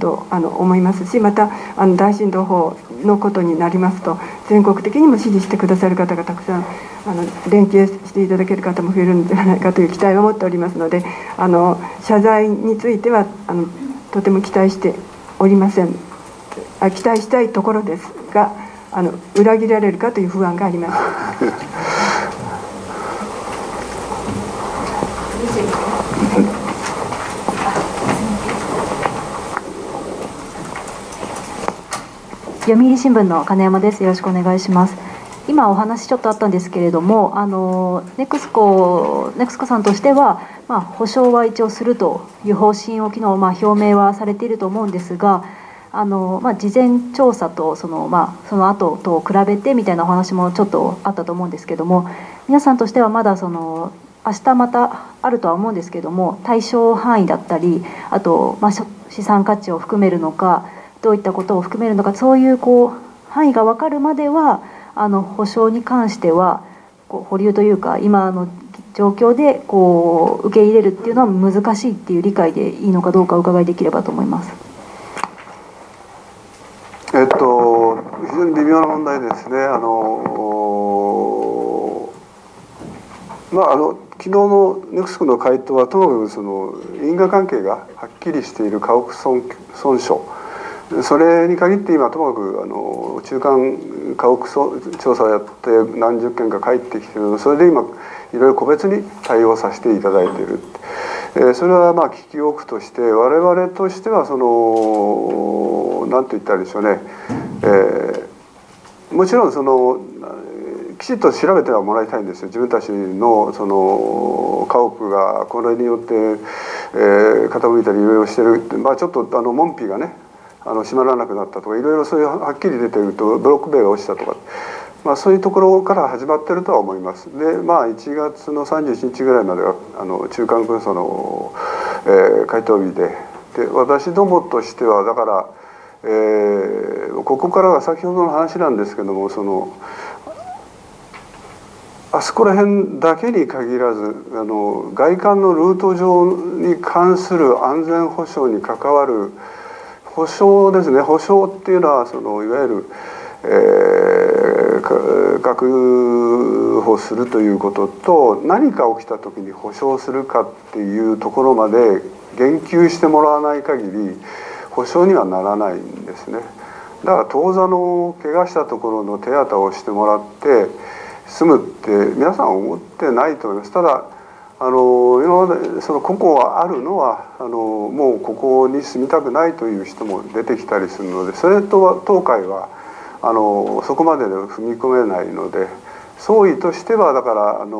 S3: とあの思いますし、またあの大震動法のことになりますと全国的にも支持してくださる方がたくさんあの連携していただける方も増えるんじゃないかという期待を持っておりますので、あの謝罪についてはあのとても期待しておりません。あ期待したいところですが、あの裏切られるかという不安があります。
S10: 読売新聞の金山です。よろしくお願いします。今お話ちょっとあったんですけれども、あのネクスコネクスコさんとしては、まあ、補償は一応するという方針を昨日、まあ、表明はされていると思うんですが、あの、まあ、事前調査とその、まあ、その後と比べてみたいなお話もちょっとあったと思うんですけども、皆さんとしてはまだその明日またあるとは思うんですけども、対象範囲だったり、あと、まあ、資産価値を含めるのか、どういったことを含めるのか、そういうこう範囲が分かるまではあの補償に関してはこう保留というか、今の状況でこう受け入れるっていうのは難しいっていう理解でいいのかどうかお伺いできればと思います。
S2: えっと非常に微妙な問題ですね。あのまああの昨日のネクスコの回答はともかくその因果関係がはっきりしている家屋損損傷、それに限って今ともかくあの中間家屋調査をやって何十件か返ってきているので、それで今いろいろ個別に対応させていただいている。えー、それはまあ聞き置くとして、我々としてはその何と言ったらいいでしょうね、えー、もちろんそのきちっと調べてはもらいたいんですよ。自分たちのその家屋がこれによって、えー、傾いたりいろいろしてるって、まあ、ちょっとあの門扉がねあの閉まらなくなったとかいろいろそういうはっきり出てるとブロック塀が落ちたとか、まあ、そういうところから始まってるとは思います。でまあいちがつのさんじゅういちにちぐらいまではあの中間君その、えー、回答日でで私どもとしてはだから、えー、ここからは先ほどの話なんですけども、そのあそこら辺だけに限らずあの外観のルート上に関する安全保障に関わる保証ですね。保証っていうのはそのいわゆる、えー、確保するということと、何か起きた時に保証するかっていうところまで言及してもらわない限り保証にはならないんですね。だから当座の怪我したところの手当てをしてもらって済むって皆さん思ってないと思います。ただあの今までその個々はあるのはあのもうここに住みたくないという人も出てきたりするので、それとは当会はあのそこまでで踏み込めないので、総意としてはだからあの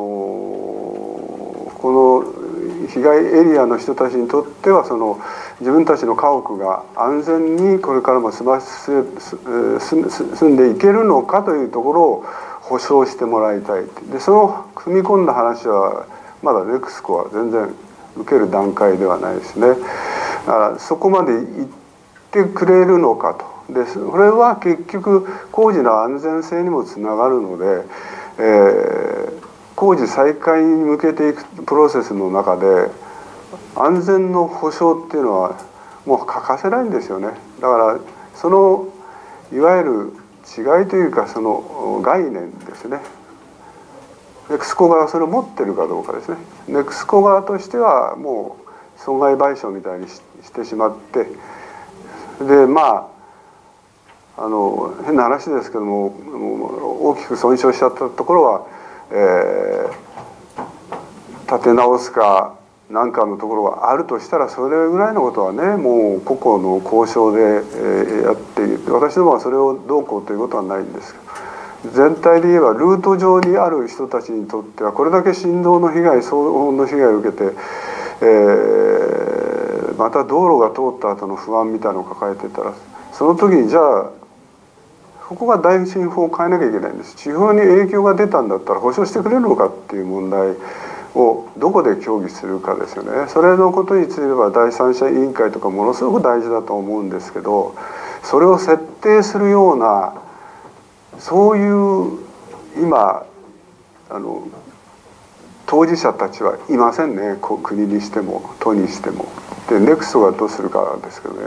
S2: この被害エリアの人たちにとってはその自分たちの家屋が安全にこれからも住ま住住んでいけるのかというところを保証してもらいたい。でその踏み込んだ話はまだネクスコは全然受ける段階ではないですね。だからそこまで行ってくれるのかと。でそれは結局工事の安全性にもつながるので、えー、工事再開に向けていくプロセスの中で安全の保証っていうのはもう欠かせないんですよね。だからそのいわゆる違いというかその概念ですね。ネクスコ側がそれを持ってるかどうかですね。ネクスコ側としてはもう損害賠償みたいに し, してしまってでまああの変な話ですけども大きく損傷しちゃったところは、えー、立て直すか何かのところがあるとしたらそれぐらいのことはねもう個々の交渉で、えー、やって私どもはそれをどうこうということはないんですけど。全体で言えばルート上にある人たちにとってはこれだけ振動の被害騒音の被害を受けて、えー、また道路が通った後の不安みたいなのを抱えてたらその時にじゃあここが大震法を変えなきゃいけないんです。地方に影響が出たんだったら保証してくれるのかっていう問題をどこで協議するかですよね。それのことについては第三者委員会とかものすごく大事だと思うんですけど、それを設定するようなそういう今あの当事者たちはいませんね。国にしても都にしても。でネクストがどうするかですけどね。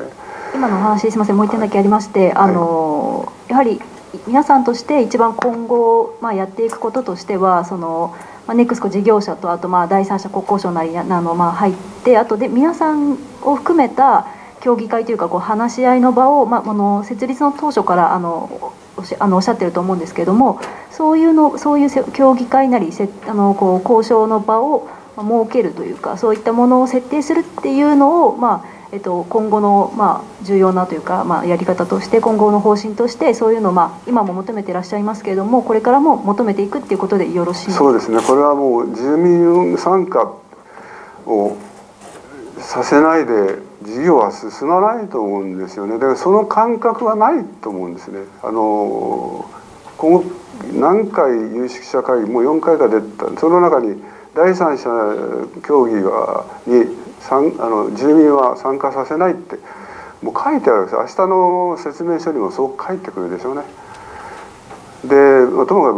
S10: 今のお話、すみません、もう一点だけありまして、あの、はい、やはり皆さんとして一番今後、まあ、やっていくこととしては、その、まあ、ネクスコ事業者と、あとまあ第三者国交省なりあの、まあ、入って、あとで皆さんを含めた協議会というか、こう話し合いの場を、まあ、あの設立の当初からあのおし、あのおっしゃってると思うんですけれども、そういうの、そういう協議会なり、せあのこう交渉の場を設けるというか、そういったものを設定するっていうのを、まあえっと、今後の、まあ、重要なというか、まあ、やり方として、今後の方針としてそういうのを、まあ、今も求めていらっしゃいますけれども、これからも求めていくっていうことでよろしいですか。
S2: そうですね、これはもう住民参加をさせないで事業は進まないと思うんですよね。だからその感覚はないと思うんですね。あの今後何回有識者会議、もうよんかいが出た、その中に第三者協議はにあの住民は参加させないってもう書いてあるんですよ。明日の説明書にもそう書いてくるでしょうね。でともか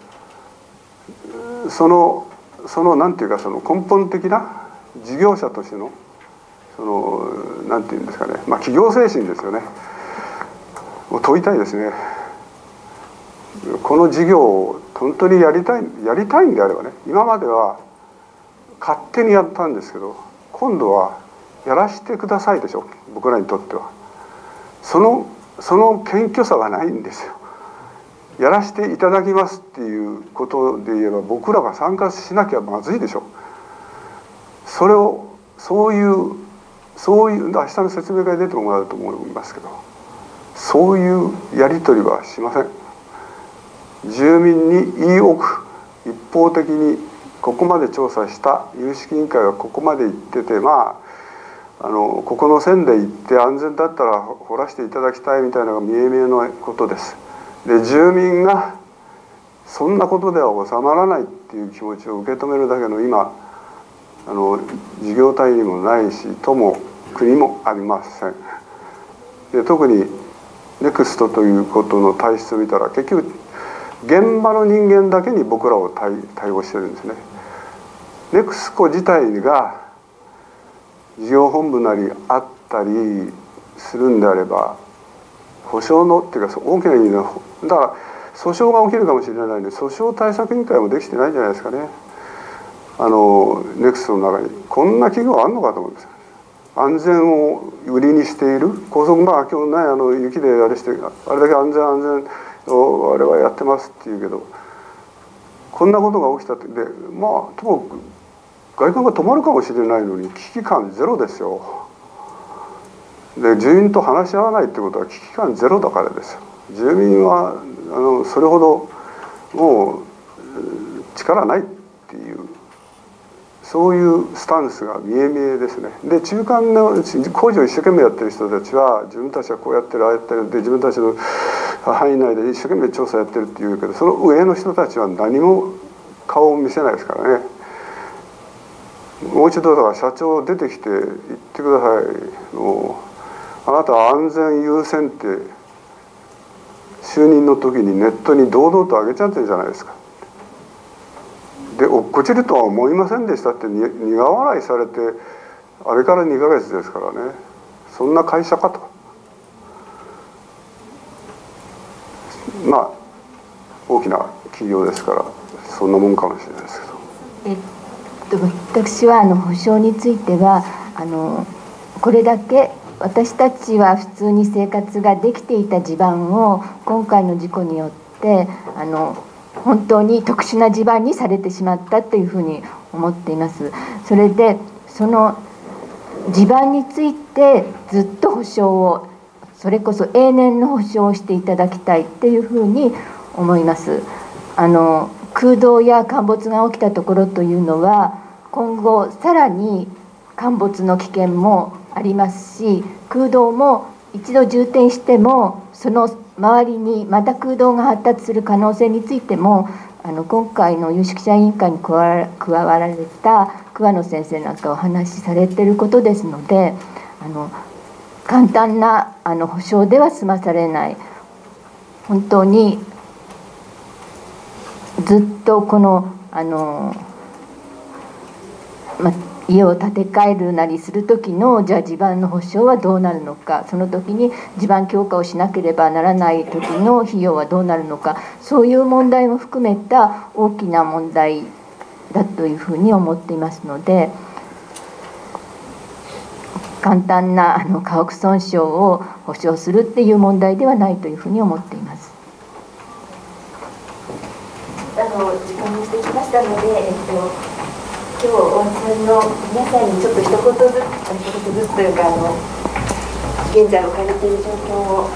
S2: くそのそのなんていうか、その根本的な事業者としてのそのなんていうんですかね、まあ企業精神ですよね。もう問いたいですね。この事業を本当にやりたいやりたいんであればね、今までは勝手にやったんですけど、今度はやらせてくださいでしょ、僕らにとっては。そのその謙虚さがないんですよ。やらせていただきますっていうことで言えば、僕らが参加しなきゃまずいでしょ。それをそういうそういう明日の説明会に出てもらうと思いますけど、そういうやり取りはしません。住民に言い置く、一方的にここまで調査した有識委員会がここまで行ってて、まああのここの線で行って安全だったら掘らせていただきたいみたいなのが見え見えのことです。で住民がそんなことでは収まらないっていう気持ちを受け止めるだけの今あの事業体にもないし、都も国もありません。で特にネクストということの体質を見たら、結局現場の人間だけに僕らを 対, 対応してるんですね。ネクスコ自体が事業本部なりあったりするんであれば、保証のっていうか大きな意味のだから訴訟が起きるかもしれないので、訴訟対策委員会もできてないんじゃないですかね。あのネクストの中にこんな企業あんのかと思うんですよ。安全を売りにしている高速、まあ今日ねあの雪であれしてあれだけ安全安全をあれはやってますっていうけど、こんなことが起きたってで、まあともかく外観が止まるかもしれないのに危機感ゼロですよ。で住民と話し合わないってことは危機感ゼロだからですよ。住民はあのそれほどもう力ないっていうそういうスタンスが見え見えですね。で中間の工事を一生懸命やってる人たちは自分たちはこうやってるああやってるで自分たちの範囲内で一生懸命調査やってるっていうけど、その上の人たちは何も顔を見せないですからね。もう一度だから社長出てきて言ってください。もうあなたは安全優先って就任の時にネットに堂々と上げちゃってるじゃないですか。で落っこちるとは思いませんでしたって苦笑いされて、あれからにかげつですからね。そんな会社かと。まあ大きな企業ですからそんなもんかもしれないですけど。
S5: えっと私はあの保証についてはあのこれだけ私たちは普通に生活ができていた地盤を今回の事故によってあの本当に特殊な地盤にされてしまったというふうに思っています。それでその地盤についてずっと保証をそれこそ永年の保証をしていただきたいっていうふうに思います。あの空洞や陥没が起きたところというのは今後さらに陥没の危険もありますし、空洞も一度充填してもその周りにまた空洞が発達する可能性についてもあの今回の有識者委員会に加わられた桑野先生なんかお話しされていることですので、あの簡単なあの保証では済まされない、本当にずっとこのあの、ま、
S1: 家を建て替えるなりする時のじゃあ地盤の保証はどうなるのか、その時に地盤強化をしなければならない時の費用はどうなるのか、そういう問題も含めた大きな問題だというふうに思っていますので、簡単なあの家屋損傷を保証するっていう問題ではないというふうに思っています。あの時間にしてきましたので、えっと今日お集まりの皆さんにちょっと一言ずつ、一言ずつというかあの現在置かれている状況を。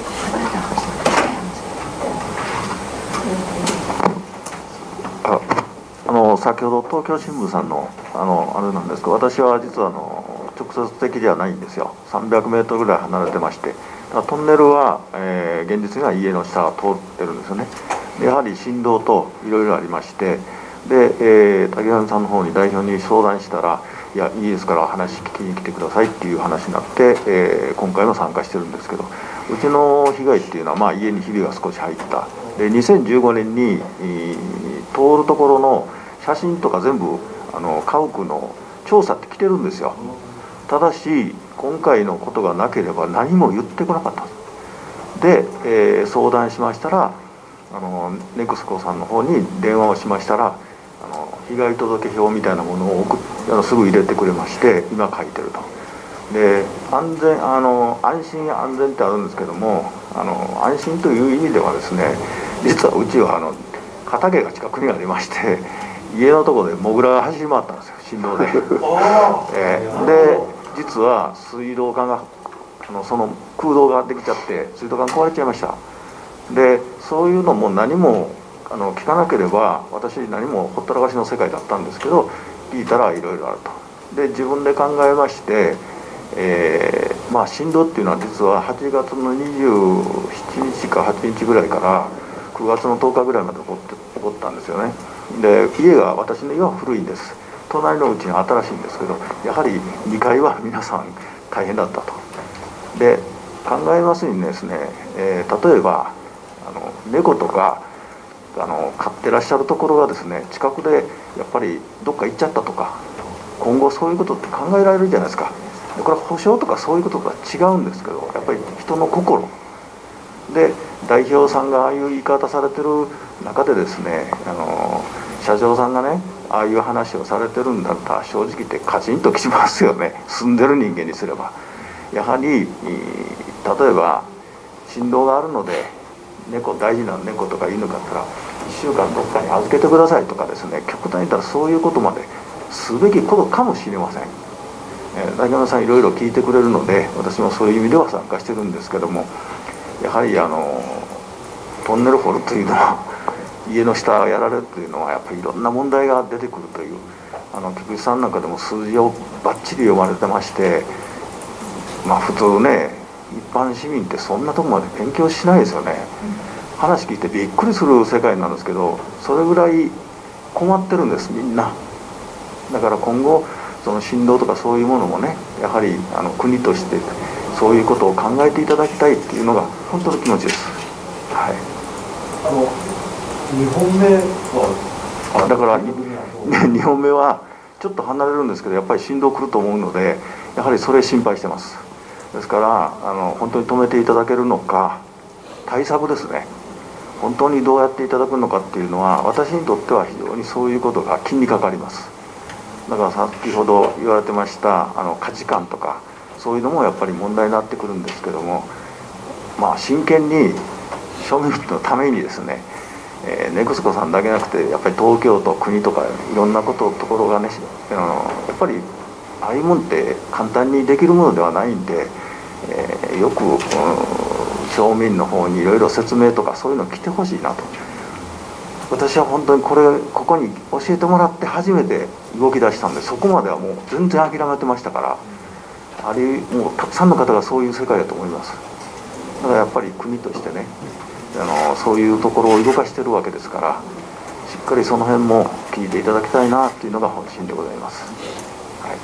S8: ああの先ほど東京新聞さんのあのあれなんですけど、私は実はあの直接的ではないんですよ。さんびゃくメートルぐらい離れてまして、トンネルは、えー、現実には家の下が通ってるんですよね。やはり振動といろいろありまして、で、えー、竹上さんの方に代表に相談したら、いやいいですから話聞きに来てくださいっていう話になって、えー、今回も参加してるんですけど、うちの被害っていうのは、まあ、家にひびが少し入った。でにせんじゅうごねんに、えー、通るところの写真とか全部あの家屋の調査って来てるんですよ。ただし今回のことがなければ何も言ってこなかったで、えー、相談しましたら、あのネクスコさんの方に電話をしましたら、あの被害届表みたいなものを送っあのすぐ入れてくれまして、今書いてると。で安全あの安心安全ってあるんですけども、あの安心という意味ではですね、実はうちはあの畑が近くにありまして、家のところでモグラが走り回ったんですよ、振動で。えー、で実は水道管があのその空洞ができちゃって水道管壊れちゃいました。でそういうのも何もあの聞かなければ、私何もほったらかしの世界だったんですけど、聞いたらいろいろあると。で自分で考えまして、えー、まあ振動っていうのは実ははちがつのにじゅうしちにちかはちにちぐらいからくがつのとおかぐらいまで起こって起こったんですよね。で家が私の家は古いんです。隣のうちが新しいんですけど、やはりにかいは皆さん大変だったと。で考えますにですね、えー、例えばあの猫とかあの飼ってらっしゃるところがですね、近くでやっぱりどっか行っちゃったとか、今後そういうことって考えられるじゃないですか。でこれは保証とかそういうこととは違うんですけど、やっぱり人の心で代表さんがああいう言い方されてる中でですね、あの社長さんがねああいう話をされてるんだったら正直言ってカチンときしますよね。住んでる人間にすればやはり例えば振動があるので猫大事な猫とか犬があったらいっしゅうかんどっかに預けてくださいとかですね、極端に言ったらそういうことまですべきことかもしれません。えー、竹山さんいろいろ聞いてくれるので、私もそういう意味では参加してるんですけども、やはりあのトンネル掘るというのは家の下やられるというのはやっぱりいろんな問題が出てくるという、あの菊池さんなんかでも数字をバッチリ読まれてまして、まあ普通ね一般市民ってそんなとこまで勉強しないですよね。話聞いてびっくりする世界なんですけど、それぐらい困ってるんですみんな。だから今後その振動とかそういうものもね、やはりあの国としてそういうことを考えていただきたいっていうのが本当の気持ちです。はい。
S11: あのにほんめは
S8: だからにほんめはちょっと離れるんですけど、やっぱり振動来ると思うので、やはりそれ心配してます。ですからあの本当に止めていただけるのか、対策ですね、本当にどうやっていただくのかっていうのは私にとっては非常にそういうことが気にかかります。だから先ほど言われてましたあの価値観とかそういうのもやっぱり問題になってくるんですけども、まあ真剣に庶民のためにですね、えー、ネクスコさんだけなくてやっぱり東京都国とかいろんなことところがね、あのやっぱりああいうもんって簡単にできるものではないんで、えー、よく、うん、庶民の方にいろいろ説明とかそういうの来てほしいなと。私は本当にこれここに教えてもらって初めて動き出したんで、そこまではもう全然諦めてましたから、あれもうたくさんの方がそういう世界だと思います。だからやっぱり国としてね、あのそういうところを動かしてるわけですから、しっかりその辺も聞いていただきたいなっていうのが本心でございます。はい、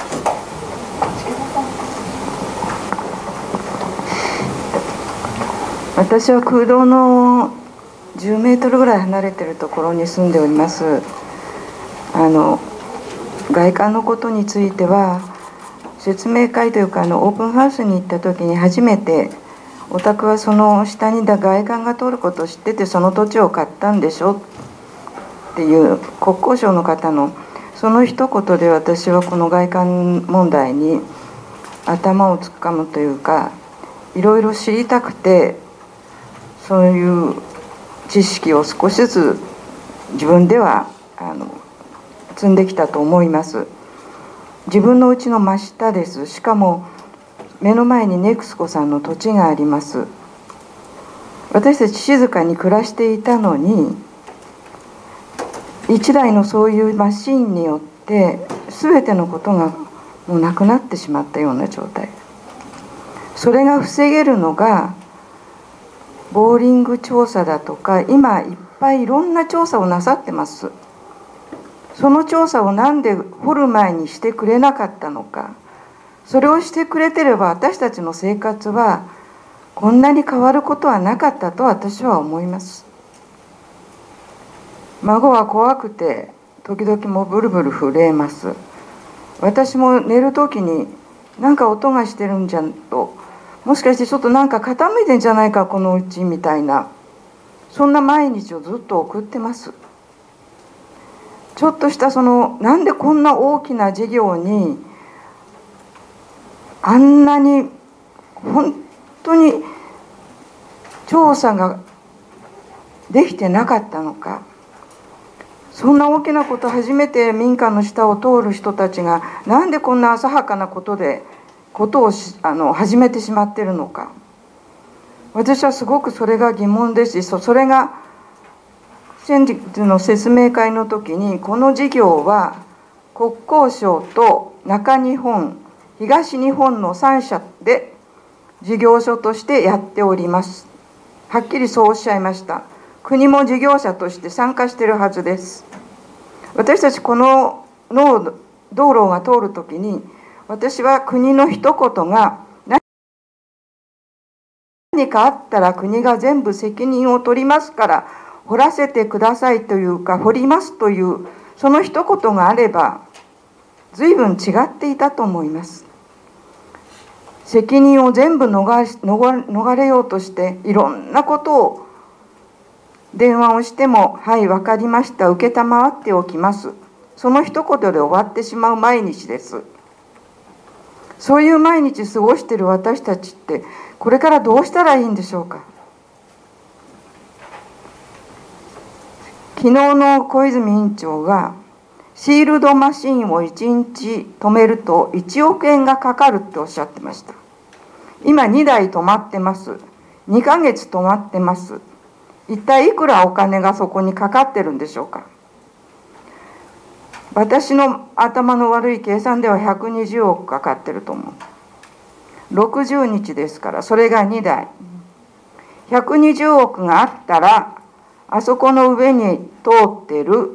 S12: 私は空洞のじゅうメートルぐらい離れてるところに住んでおります。あの外観のことについては説明会というかあのオープンハウスに行った時に初めて「お宅はその下に外観が通ることを知っててその土地を買ったんでしょ」っていう国交省の方のその一言で私はこの外観問題に頭を突っ込むというかいろいろ知りたくてそういう知識を少しずつ自分ではあの積んできたと思います。自分の家の真下です。しかも目の前にネクスコさんの土地があります。私たち静かに暮らしていたのに一台のそういうマシンによって全てのことがもうなくなってしまったような状態。それが防げるのがボーリング調査だとか今いっぱいいろんな調査をなさってます。その調査をなんで掘る前にしてくれなかったのか。それをしてくれてれば私たちの生活はこんなに変わることはなかったと私は思います。孫は怖くて時々もブルブル震えます。私も寝る時に何か音がしてるんじゃんと、もしかしてちょっとなんか傾いてんじゃないかこのうちみたいな、そんな毎日をずっと送ってます。ちょっとしたそのなんでこんな大きな事業にあんなに本当に調査ができてなかったのか。そんな大きなこと初めて民家の下を通る人たちがなんでこんな浅はかなことでことをしあの始めてしまっているのか。私はすごくそれが疑問ですし、それが先日の説明会の時にこの事業は国交省と中日本東日本のさん社で事業所としてやっております。はっきりそうおっしゃいました。国も事業者として参加しているはずです。私たちこの道路が通るときに私は国の一言が何かあったら国が全部責任を取りますから掘らせてくださいというか掘りますというその一言があれば随分違っていたと思います。責任を全部逃し逃れようとしていろんなことを電話をしても「はい分かりました承っておきます」その一言で終わってしまう毎日です。そういう毎日過ごしている私たちってこれからどうしたらいいんでしょうか。昨日の小泉委員長がシールドマシンをいちにち止めるといちおくえんがかかるっておっしゃってました。今にだい止まってます。にかげつ止まってます。一体いくらお金がそこにかかってるんでしょうか。私の頭の悪い計算ではひゃくにじゅうおくかかってると思う。ろくじゅうにちですからそれがにだい。ひゃくにじゅうおくがあったらあそこの上に通ってる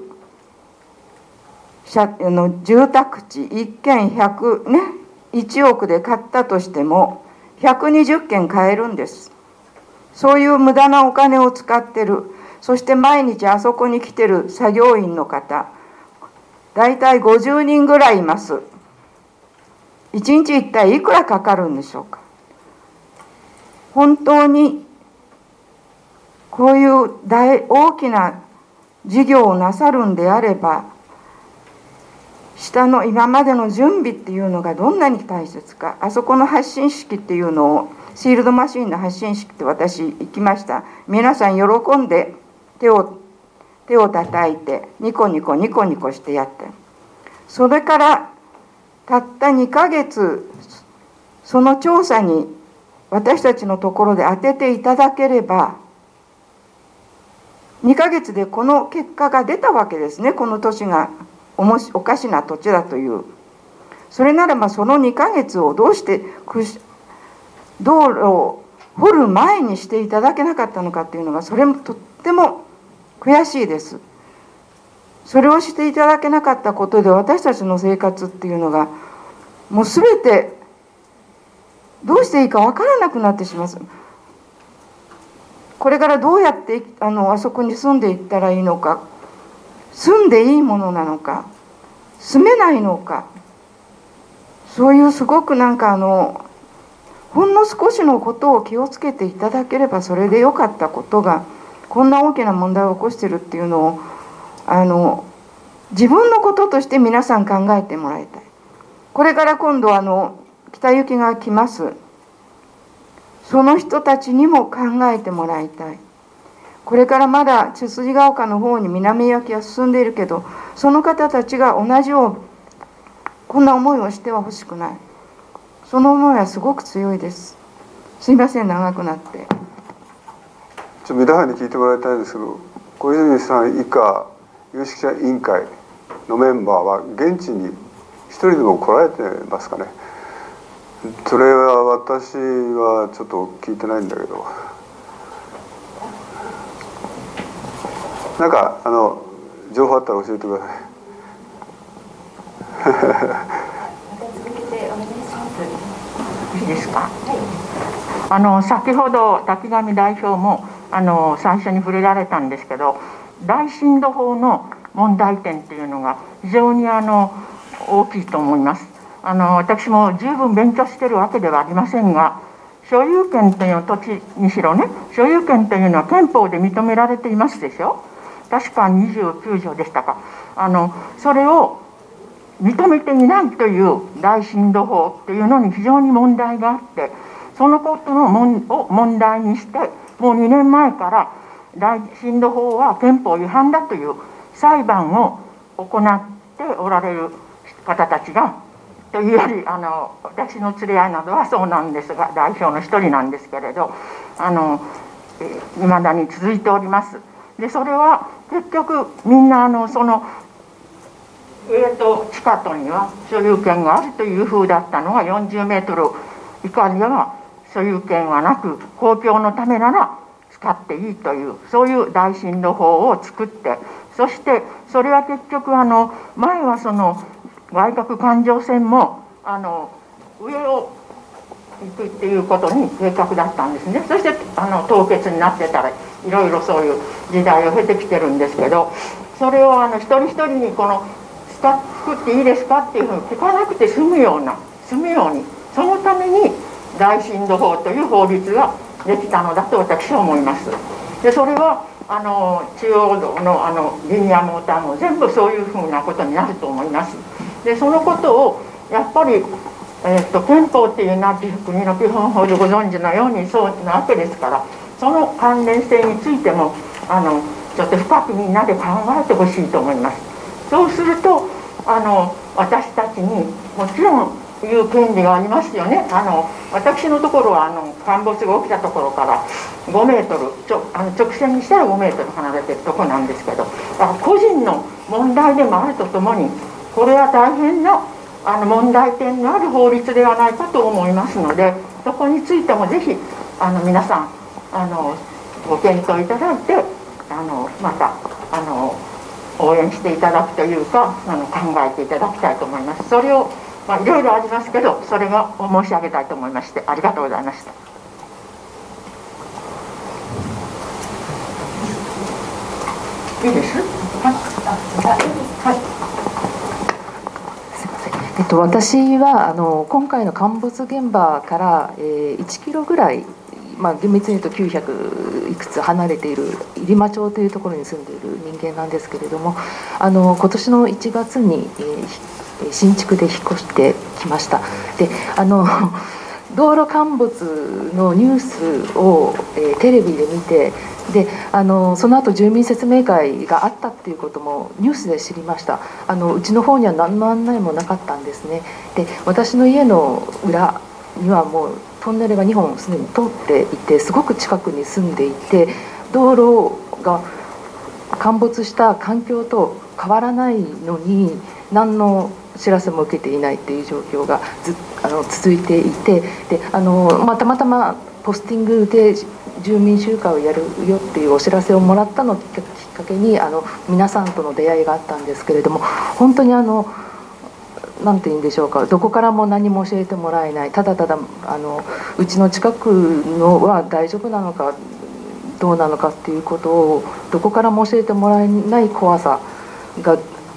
S12: の住宅地いっけんひゃくねいちおくで買ったとしてもひゃくにじゅっけん買えるんです。そういう無駄なお金を使ってる。そして毎日あそこに来てる作業員の方だいたいごじゅうにんぐらいいます。いちにち一体いくらかかるんでしょうか。本当にこういう大大きな事業をなさるんであれば下の今までの準備っていうのがどんなに大切か。あそこの発信式っていうのをシールドマシンの発信式って私行きました。皆さん喜んで手を手を叩いてニコニコニコニコしてやって、それからたったにかげつその調査に私たちのところで当てていただければにかげつでこの結果が出たわけですね。この土地がおもしおかしな土地だという。それならばそのにかげつをどうして道路を掘る前にしていただけなかったのかっていうのがそれもとっても悔しいです。それをしていただけなかったことで私たちの生活っていうのがもう全てどうしていいか分からなくなってしまう。これからどうやってあのあそこに住んでいったらいいのか、住んでいいものなのか、 住めないのか、そういうすごくなんかあのほんの少しのことを気をつけていただければそれでよかったことがこんな大きな問題を起こしてるっていうのをあの自分のこととして皆さん考えてもらいたい。これから今度あの北行きが来ます。その人たちにも考えてもらいたい。これからまだ千筋ヶ丘の方に南焼きは進んでいるけど、その方たちが同じようこんな思いをしてはほしくない。その思いはすごく強いです。すいません、長くなって。
S2: ちょっと皆さんに聞いてもらいたいんですけど、小泉さん以下有識者委員会のメンバーは現地に一人でも来られてますかね。それは私はちょっと聞いてないんだけど、なんかあの情報あったら教えてください。
S13: いいですか。はい、あの先ほど滝上代表もあの最初に触れられたんですけど、大震度法の問題点っていうのが非常にあの大きいと思います。あの私も十分勉強しているわけではありませんが、所有権という土地にしろね、所有権というのは憲法で認められていますでしょ。確かにじゅうきゅう条でしたか。あのそれを認めていないという大震度法っていうのに非常に問題があって、そのことの問を問題にしてもうにねんまえから大震度法は憲法違反だという裁判を行っておられる方たちが、というよりあの私の連れ合いなどはそうなんですが、代表の一人なんですけれど、あのいまだに続いております。でそれは結局みんなあのその上と地下とには所有権があるというふうだったのがよんじゅうメートル以下には所有権はなく、公共のためなら使っていいという、そういう大震度法を作って、そしてそれは結局あの前はその外郭環状線もあの上を行くっていうことに計画だったんですね。そしてあの凍結になってたらいろいろそういう時代を経てきてるんですけど、それをあの一人一人にこの使っていいですかっていうふうに聞かなくて済むような済むように、そのために大震度法という法律ができたのだと私は思います。でそれはあの中央道のあのリニアモーターも全部そういうふうなことになると思います。でそのことをやっぱり、えー、と憲法っていうのは国の基本法でご存知のようにそうなわけですから、その関連性についてもあのちょっと深くみんなで考えてほしいと思います。そうするとあの私たちにもちろん言う権利がありますよね。あの私のところはあの陥没が起きたところからごメートルちょあの直線にしたらごメートル離れてるところなんですけど、個人の問題でもあるとともにこれは大変なあの問題点のある法律ではないかと思いますので、そこについてもぜひあの皆さんあのご検討いただいてあのまたあの応援していただくというかあの考えていただきたいと思います。それをまあいろいろありますけど、それが申し上げたいと思いまして、ありがとうございました。いいです。はい。はい。
S14: すみません。えっと私はあの今回の陥没現場から、えー、いちキロぐらい。まあ、厳密に言うときゅうひゃくいくつ離れている入間町というところに住んでいる人間なんですけれども、あの今年のいちがつに、えー、新築で引っ越してきました。であの道路陥没のニュースを、えー、テレビで見て、であのその後住民説明会があったっていうこともニュースで知りました。あのうちの方には何の案内もなかったんですね。で私の家の裏にはもうトンネルがにほんすでに通っていて、すごく近くに住んでいて、道路が陥没した環境と変わらないのに何の知らせも受けていないっていう状況がずあの続いていて、であの、まあ、たまたまポスティングで住民集会をやるよっていうお知らせをもらったのをきっかけにあの皆さんとの出会いがあったんですけれども、本当にあのなんて言うんでしょうか、どこからも何も教えてもらえない、ただただあのうちの近くのは大丈夫なのかどうなのかっていうことをどこからも教えてもらえない怖さがあっ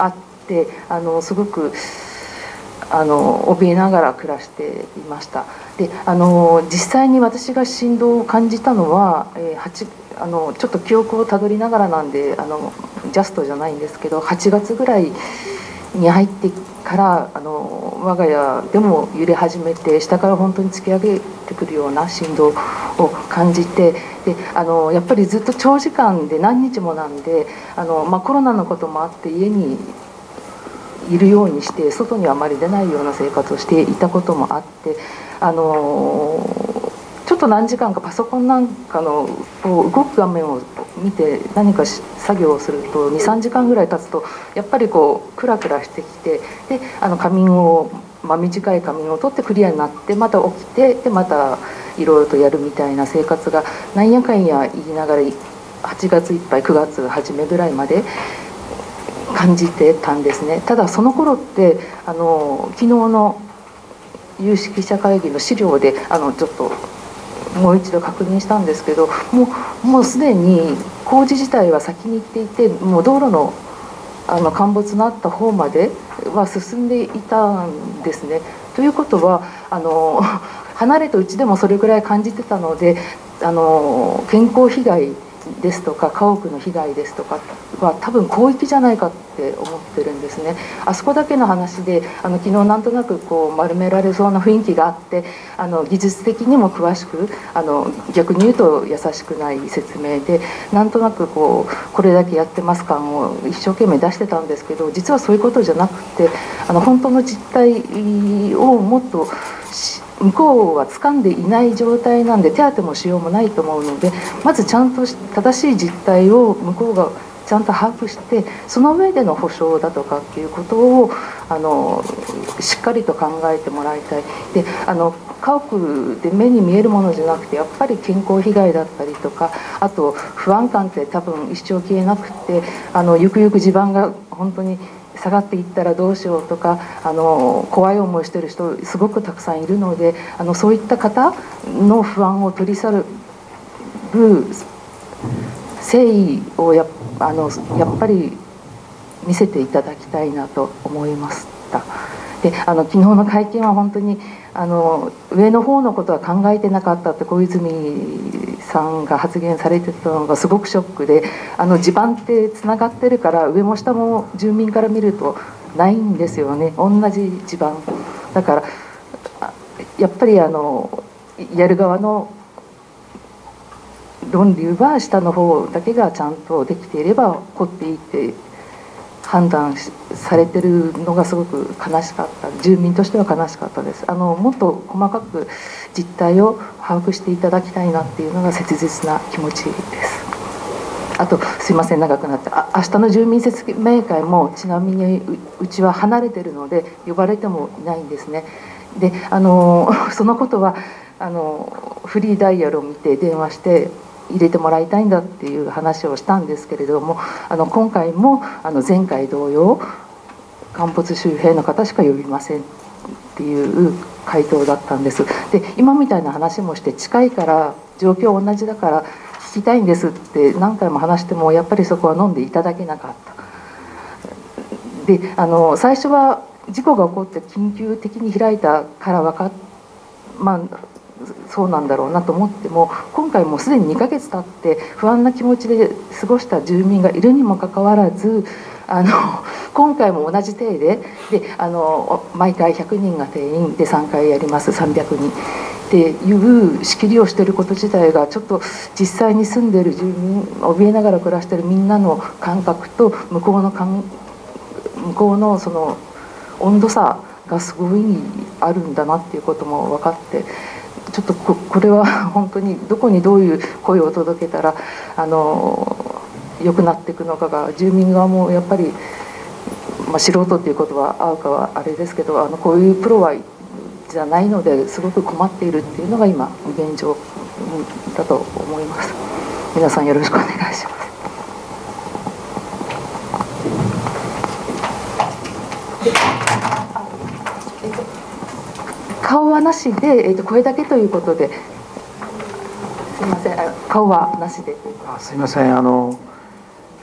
S14: であのすごくあの怯えながら暮らしていました。であの実際に私が振動を感じたのは、えー、はちあのちょっと記憶をたどりながらなんであのジャストじゃないんですけど、はちがつぐらいに入ってからあの我が家でも揺れ始めて、下から本当に突き上げてくるような振動を感じて、であのやっぱりずっと長時間で何日もなんであの、まあ、コロナのこともあって家にいるようにして外にはあまり出ないような生活をしていたこともあって、あのちょっと何時間かパソコンなんかのこう動く画面を見て何か作業をするとにさんじかんぐらい経つとやっぱりこうクラクラしてきて、であの仮眠を、まあ、短い仮眠を取ってクリアになってまた起きて、でまたいろいろとやるみたいな生活がなんやかんや言いながらはちがついっぱいくがつ初めぐらいまで感じてたんですね。ただその頃ってあの昨日の有識者会議の資料であのちょっともう一度確認したんですけど、もうもうすでに工事自体は先に行っていて、もう道路のあの陥没のあった方までは進んでいたんですね。ということはあの離れたうちでもそれぐらい感じてたので、あの健康被害ですとか家屋の被害ですとかは多分広域じゃないかって思ってるんですね。あそこだけの話であの昨日なんとなくこう丸められそうな雰囲気があって、あの技術的にも詳しくあの逆に言うと優しくない説明でなんとなくこうこれだけやってます感を一生懸命出してたんですけど、実はそういうことじゃなくてあの本当の実態をもっと向こうは掴んでいない状態なんで手当てもしようもないと思うので、まずちゃんと正しい実態を向こうがちゃんと把握して、その上での保証だとかっていうことをあのしっかりと考えてもらいたい。であの家屋で目に見えるものじゃなくてやっぱり健康被害だったりとか、あと不安感って多分一生消えなくて、あのゆくゆく地盤が本当に下がっていったらどうしようとかあの怖い思いしてる人すごくたくさんいるので、あのそういった方の不安を取り去る誠意をやあのやっぱり見せていただきたいなと思いました。であの昨日の会見は本当にあの上の方のことは考えてなかったって小泉さんが発言されてたのがすごくショックで、あの地盤ってつながってるから上も下も住民から見るとないんですよね、同じ地盤だから。やっぱりあのやる側の論理は下の方だけがちゃんとできていれば掘っていいって判断されてるのがすごく悲しかった。住民としては悲しかったです。あのもっと細かく実態を把握していただきたいなっていうのが切実な気持ちです。あとすいません長くなって、あ明日の住民説明会もちなみに う, うちは離れてるので呼ばれてもいないんですね。であのそのことはあのフリーダイヤルを見て電話して入れてもらいたいんだっていう話をしたんですけれども、あの今回もあの前回同様陥没周辺の方しか呼びませんっていう回答だったんです。で今みたいな話もして近いから状況同じだから聞きたいんですって何回も話してもやっぱりそこは飲んでいただけなかった。であの最初は事故が起こって緊急的に開いたから分かっまあそうなんだろうなと思っても、今回もうすでににかげつ経って不安な気持ちで過ごした住民がいるにもかかわらず、あの今回も同じ体でであの毎回ひゃくにんが定員でさんかいやりますさんびゃくにんっていう仕切りをしていること自体がちょっと実際に住んでいる住民怯えながら暮らしているみんなの感覚と向こうの感向こうのその温度差がすごいあるんだなっていうことも分かって、ちょっと こ, これは本当にどこにどういう声を届けたらあの良くなっていくのかが住民側もやっぱり、まあ、素人っていうことは合うかはあれですけど、あのこういうプロはじゃないのですごく困っているっていうのが今現状だと思います。皆さんよろしくお願いします。顔はなしで、えー、と声だけということで、すみません、顔はなしで。
S8: あすみません、あの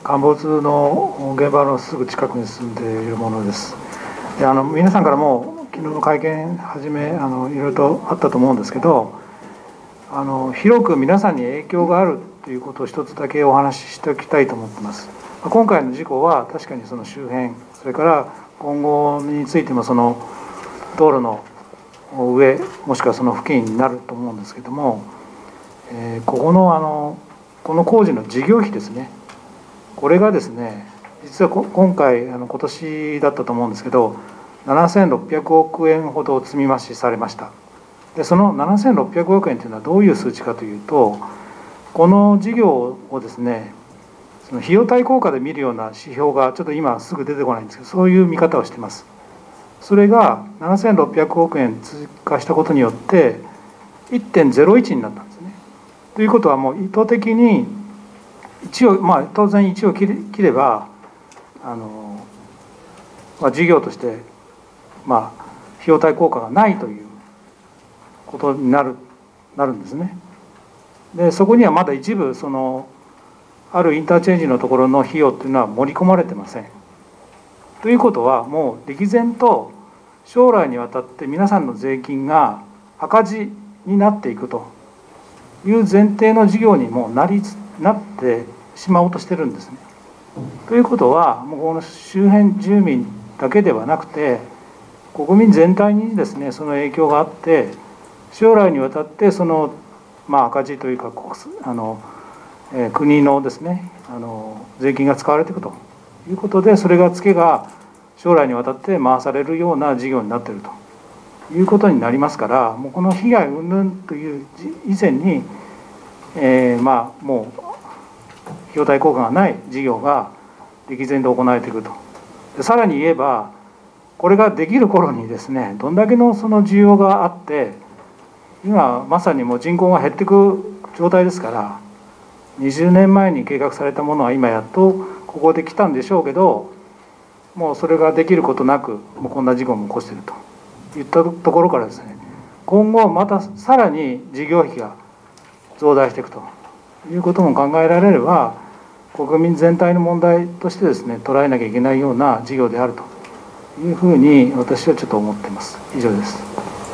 S15: 陥没の現場のすぐ近くに住んでいるものです。であの皆さんからも昨日の会見はじめあのいろいろとあったと思うんですけど、あの広く皆さんに影響があるということを一つだけお話ししておきたいと思っています。今回の事故は確かにその周辺、それから今後についてもその道路の上もしくはその付近になると思うんですけども、えー、ここのあのこの工事の事業費ですね、これがですね実は今回あの今年だったと思うんですけどななせんろっぴゃくおくえんほど積み増しされました。でそのななせんろっぴゃくおくえんというのはどういう数値かというと、この事業をですねその費用対効果で見るような指標がちょっと今すぐ出てこないんですけど、そういう見方をしています。それがななせんろっぴゃくおくえん追加したことによって いってんゼロいち になったんですね。ということはもう意図的にいちを、まあ、当然いちを切れ、切ればあの、まあ、事業として、まあ、費用対効果がないということになる、なるんですね。でそこにはまだ一部そのあるインターチェンジのところの費用っていうのは盛り込まれてません。ということはもう歴然と将来にわたって皆さんの税金が赤字になっていくという前提の事業にもなりなってしまおうとしてるんですね。ということはもうこの周辺住民だけではなくて国民全体にですねその影響があって将来にわたってそのまあ赤字というかあの、えー、国のですねあの税金が使われていくということで、それがツケが将来にわたって回されるような事業になっているということになりますから、もうこの被害云々という以前に、えー、まあもう費用対効果がない事業が歴然と行われていくと。でさらに言えばこれができる頃にですねどんだけのその需要があって、今まさにもう人口が減っていく状態ですから、にじゅうねんまえに計画されたものは今やっとここで来たんでしょうけど、もうそれができることなくもうこんな事故も起こしているといったところからですね、今後またさらに事業費が増大していくということも考えられれば、国民全体の問題としてですね捉えなきゃいけないような事業であるというふうに私はちょっと思っています。以上です。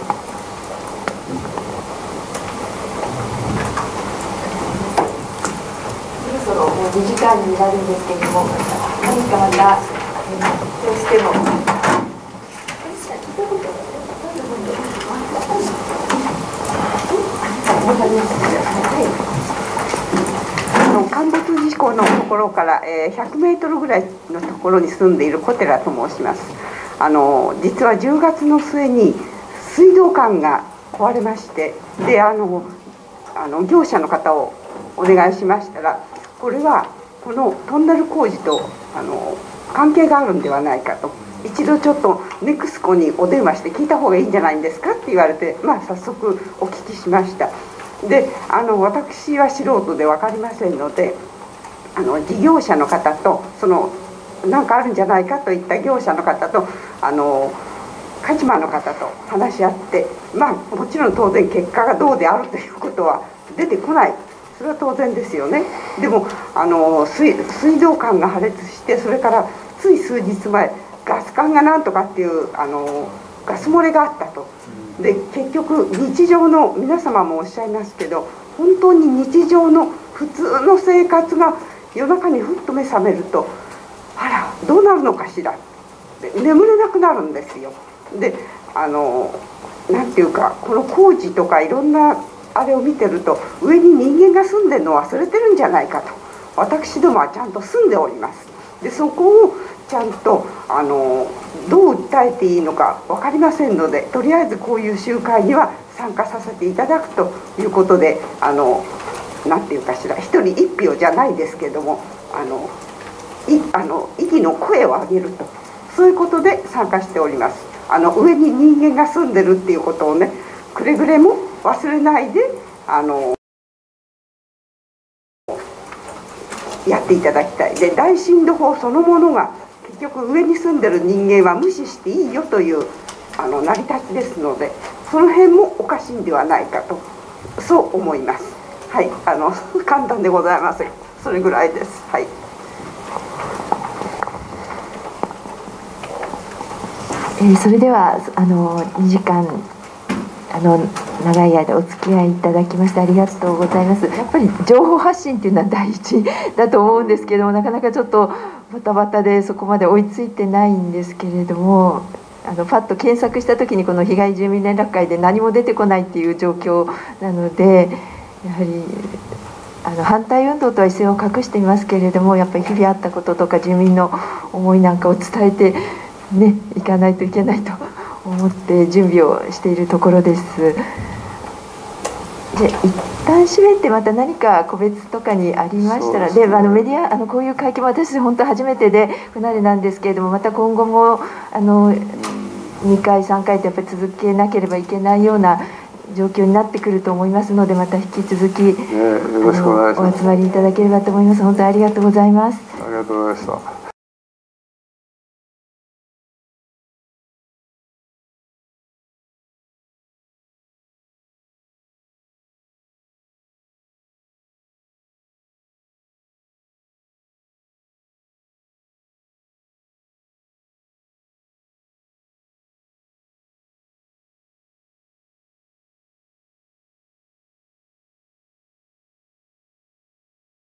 S1: そろそろもうにじかんになるんですけれども、何かまたどうしても。
S12: 陥没事故のところからひゃくメートルぐらいのところに住んでいる小寺と申します。あの実はじゅうがつの末に水道管が壊れまして、であのあの業者の方をお願いしましたら、これはこのトンネル工事とあの関係があるんではないかと、一度ちょっとネクスコにお電話して聞いた方がいいんじゃないんですかって言われて、まあ、早速お聞きしました。であの私は素人で分かりませんので、あの事業者の方とその何かあるんじゃないかといった業者の方とあの鹿島の方と話し合って、まあもちろん当然結果がどうであるということは出てこない、それは当然ですよね。でもあの 水, 水道管が破裂して、それからつい数日前ガス管がなんとかっていうあのガス漏れがあったと。で結局日常の皆様もおっしゃいますけど、本当に日常の普通の生活が夜中にふっと目覚めると、あらどうなるのかしらって眠れなくなるんですよ。であのなんていうか、この工事とかいろんなあれを見てると、上に人間が住んでるのを忘れてるんじゃないかと。私どもはちゃんと住んでおります。でそこをちゃんとあのどう訴えていいのか分かりませんので、とりあえずこういう集会には参加させていただくということで、あのなんていうかしら、一人一票じゃないですけども、あのいあの意義の声を上げると、そういうことで参加しております。あの上に人間が住んでるっていうことをね、くれぐれも忘れないであのやっていただきたい。で大震度法そのものが結局上に住んでる人間は無視していいよというあの成り立ちですので、その辺もおかしいんではないかと、そう思います。はい、あの簡単でございます。それぐらいです。はい。
S1: えー、それではあのにじかんあの長い間お付き合いいただきましてありがとうございます。やっぱり情報発信っていうのは第一だと思うんですけども、なかなかちょっとバタバタでそこまで追いついてないんですけれども、あのパッと検索した時にこの被害住民連絡会で何も出てこないっていう状況なので、やはりあの反対運動とは一線を画していますけれども、やっぱり日々あったこととか住民の思いなんかを伝えてねいかないといけないと思って準備をしているところです。じゃあ一旦閉めてまた何か個別とかにありましたら、で、ね、あのメディアあのこういう会見も私本当初めてで不慣れなんですけれども、また今後もあのにかいさんかいとやっぱり続けなければいけないような状況になってくると思いますので、また引き続き、ね、よろしくお願いします。お集まりいただければと思います。本当にありがとうございます。
S2: ありがとうございました。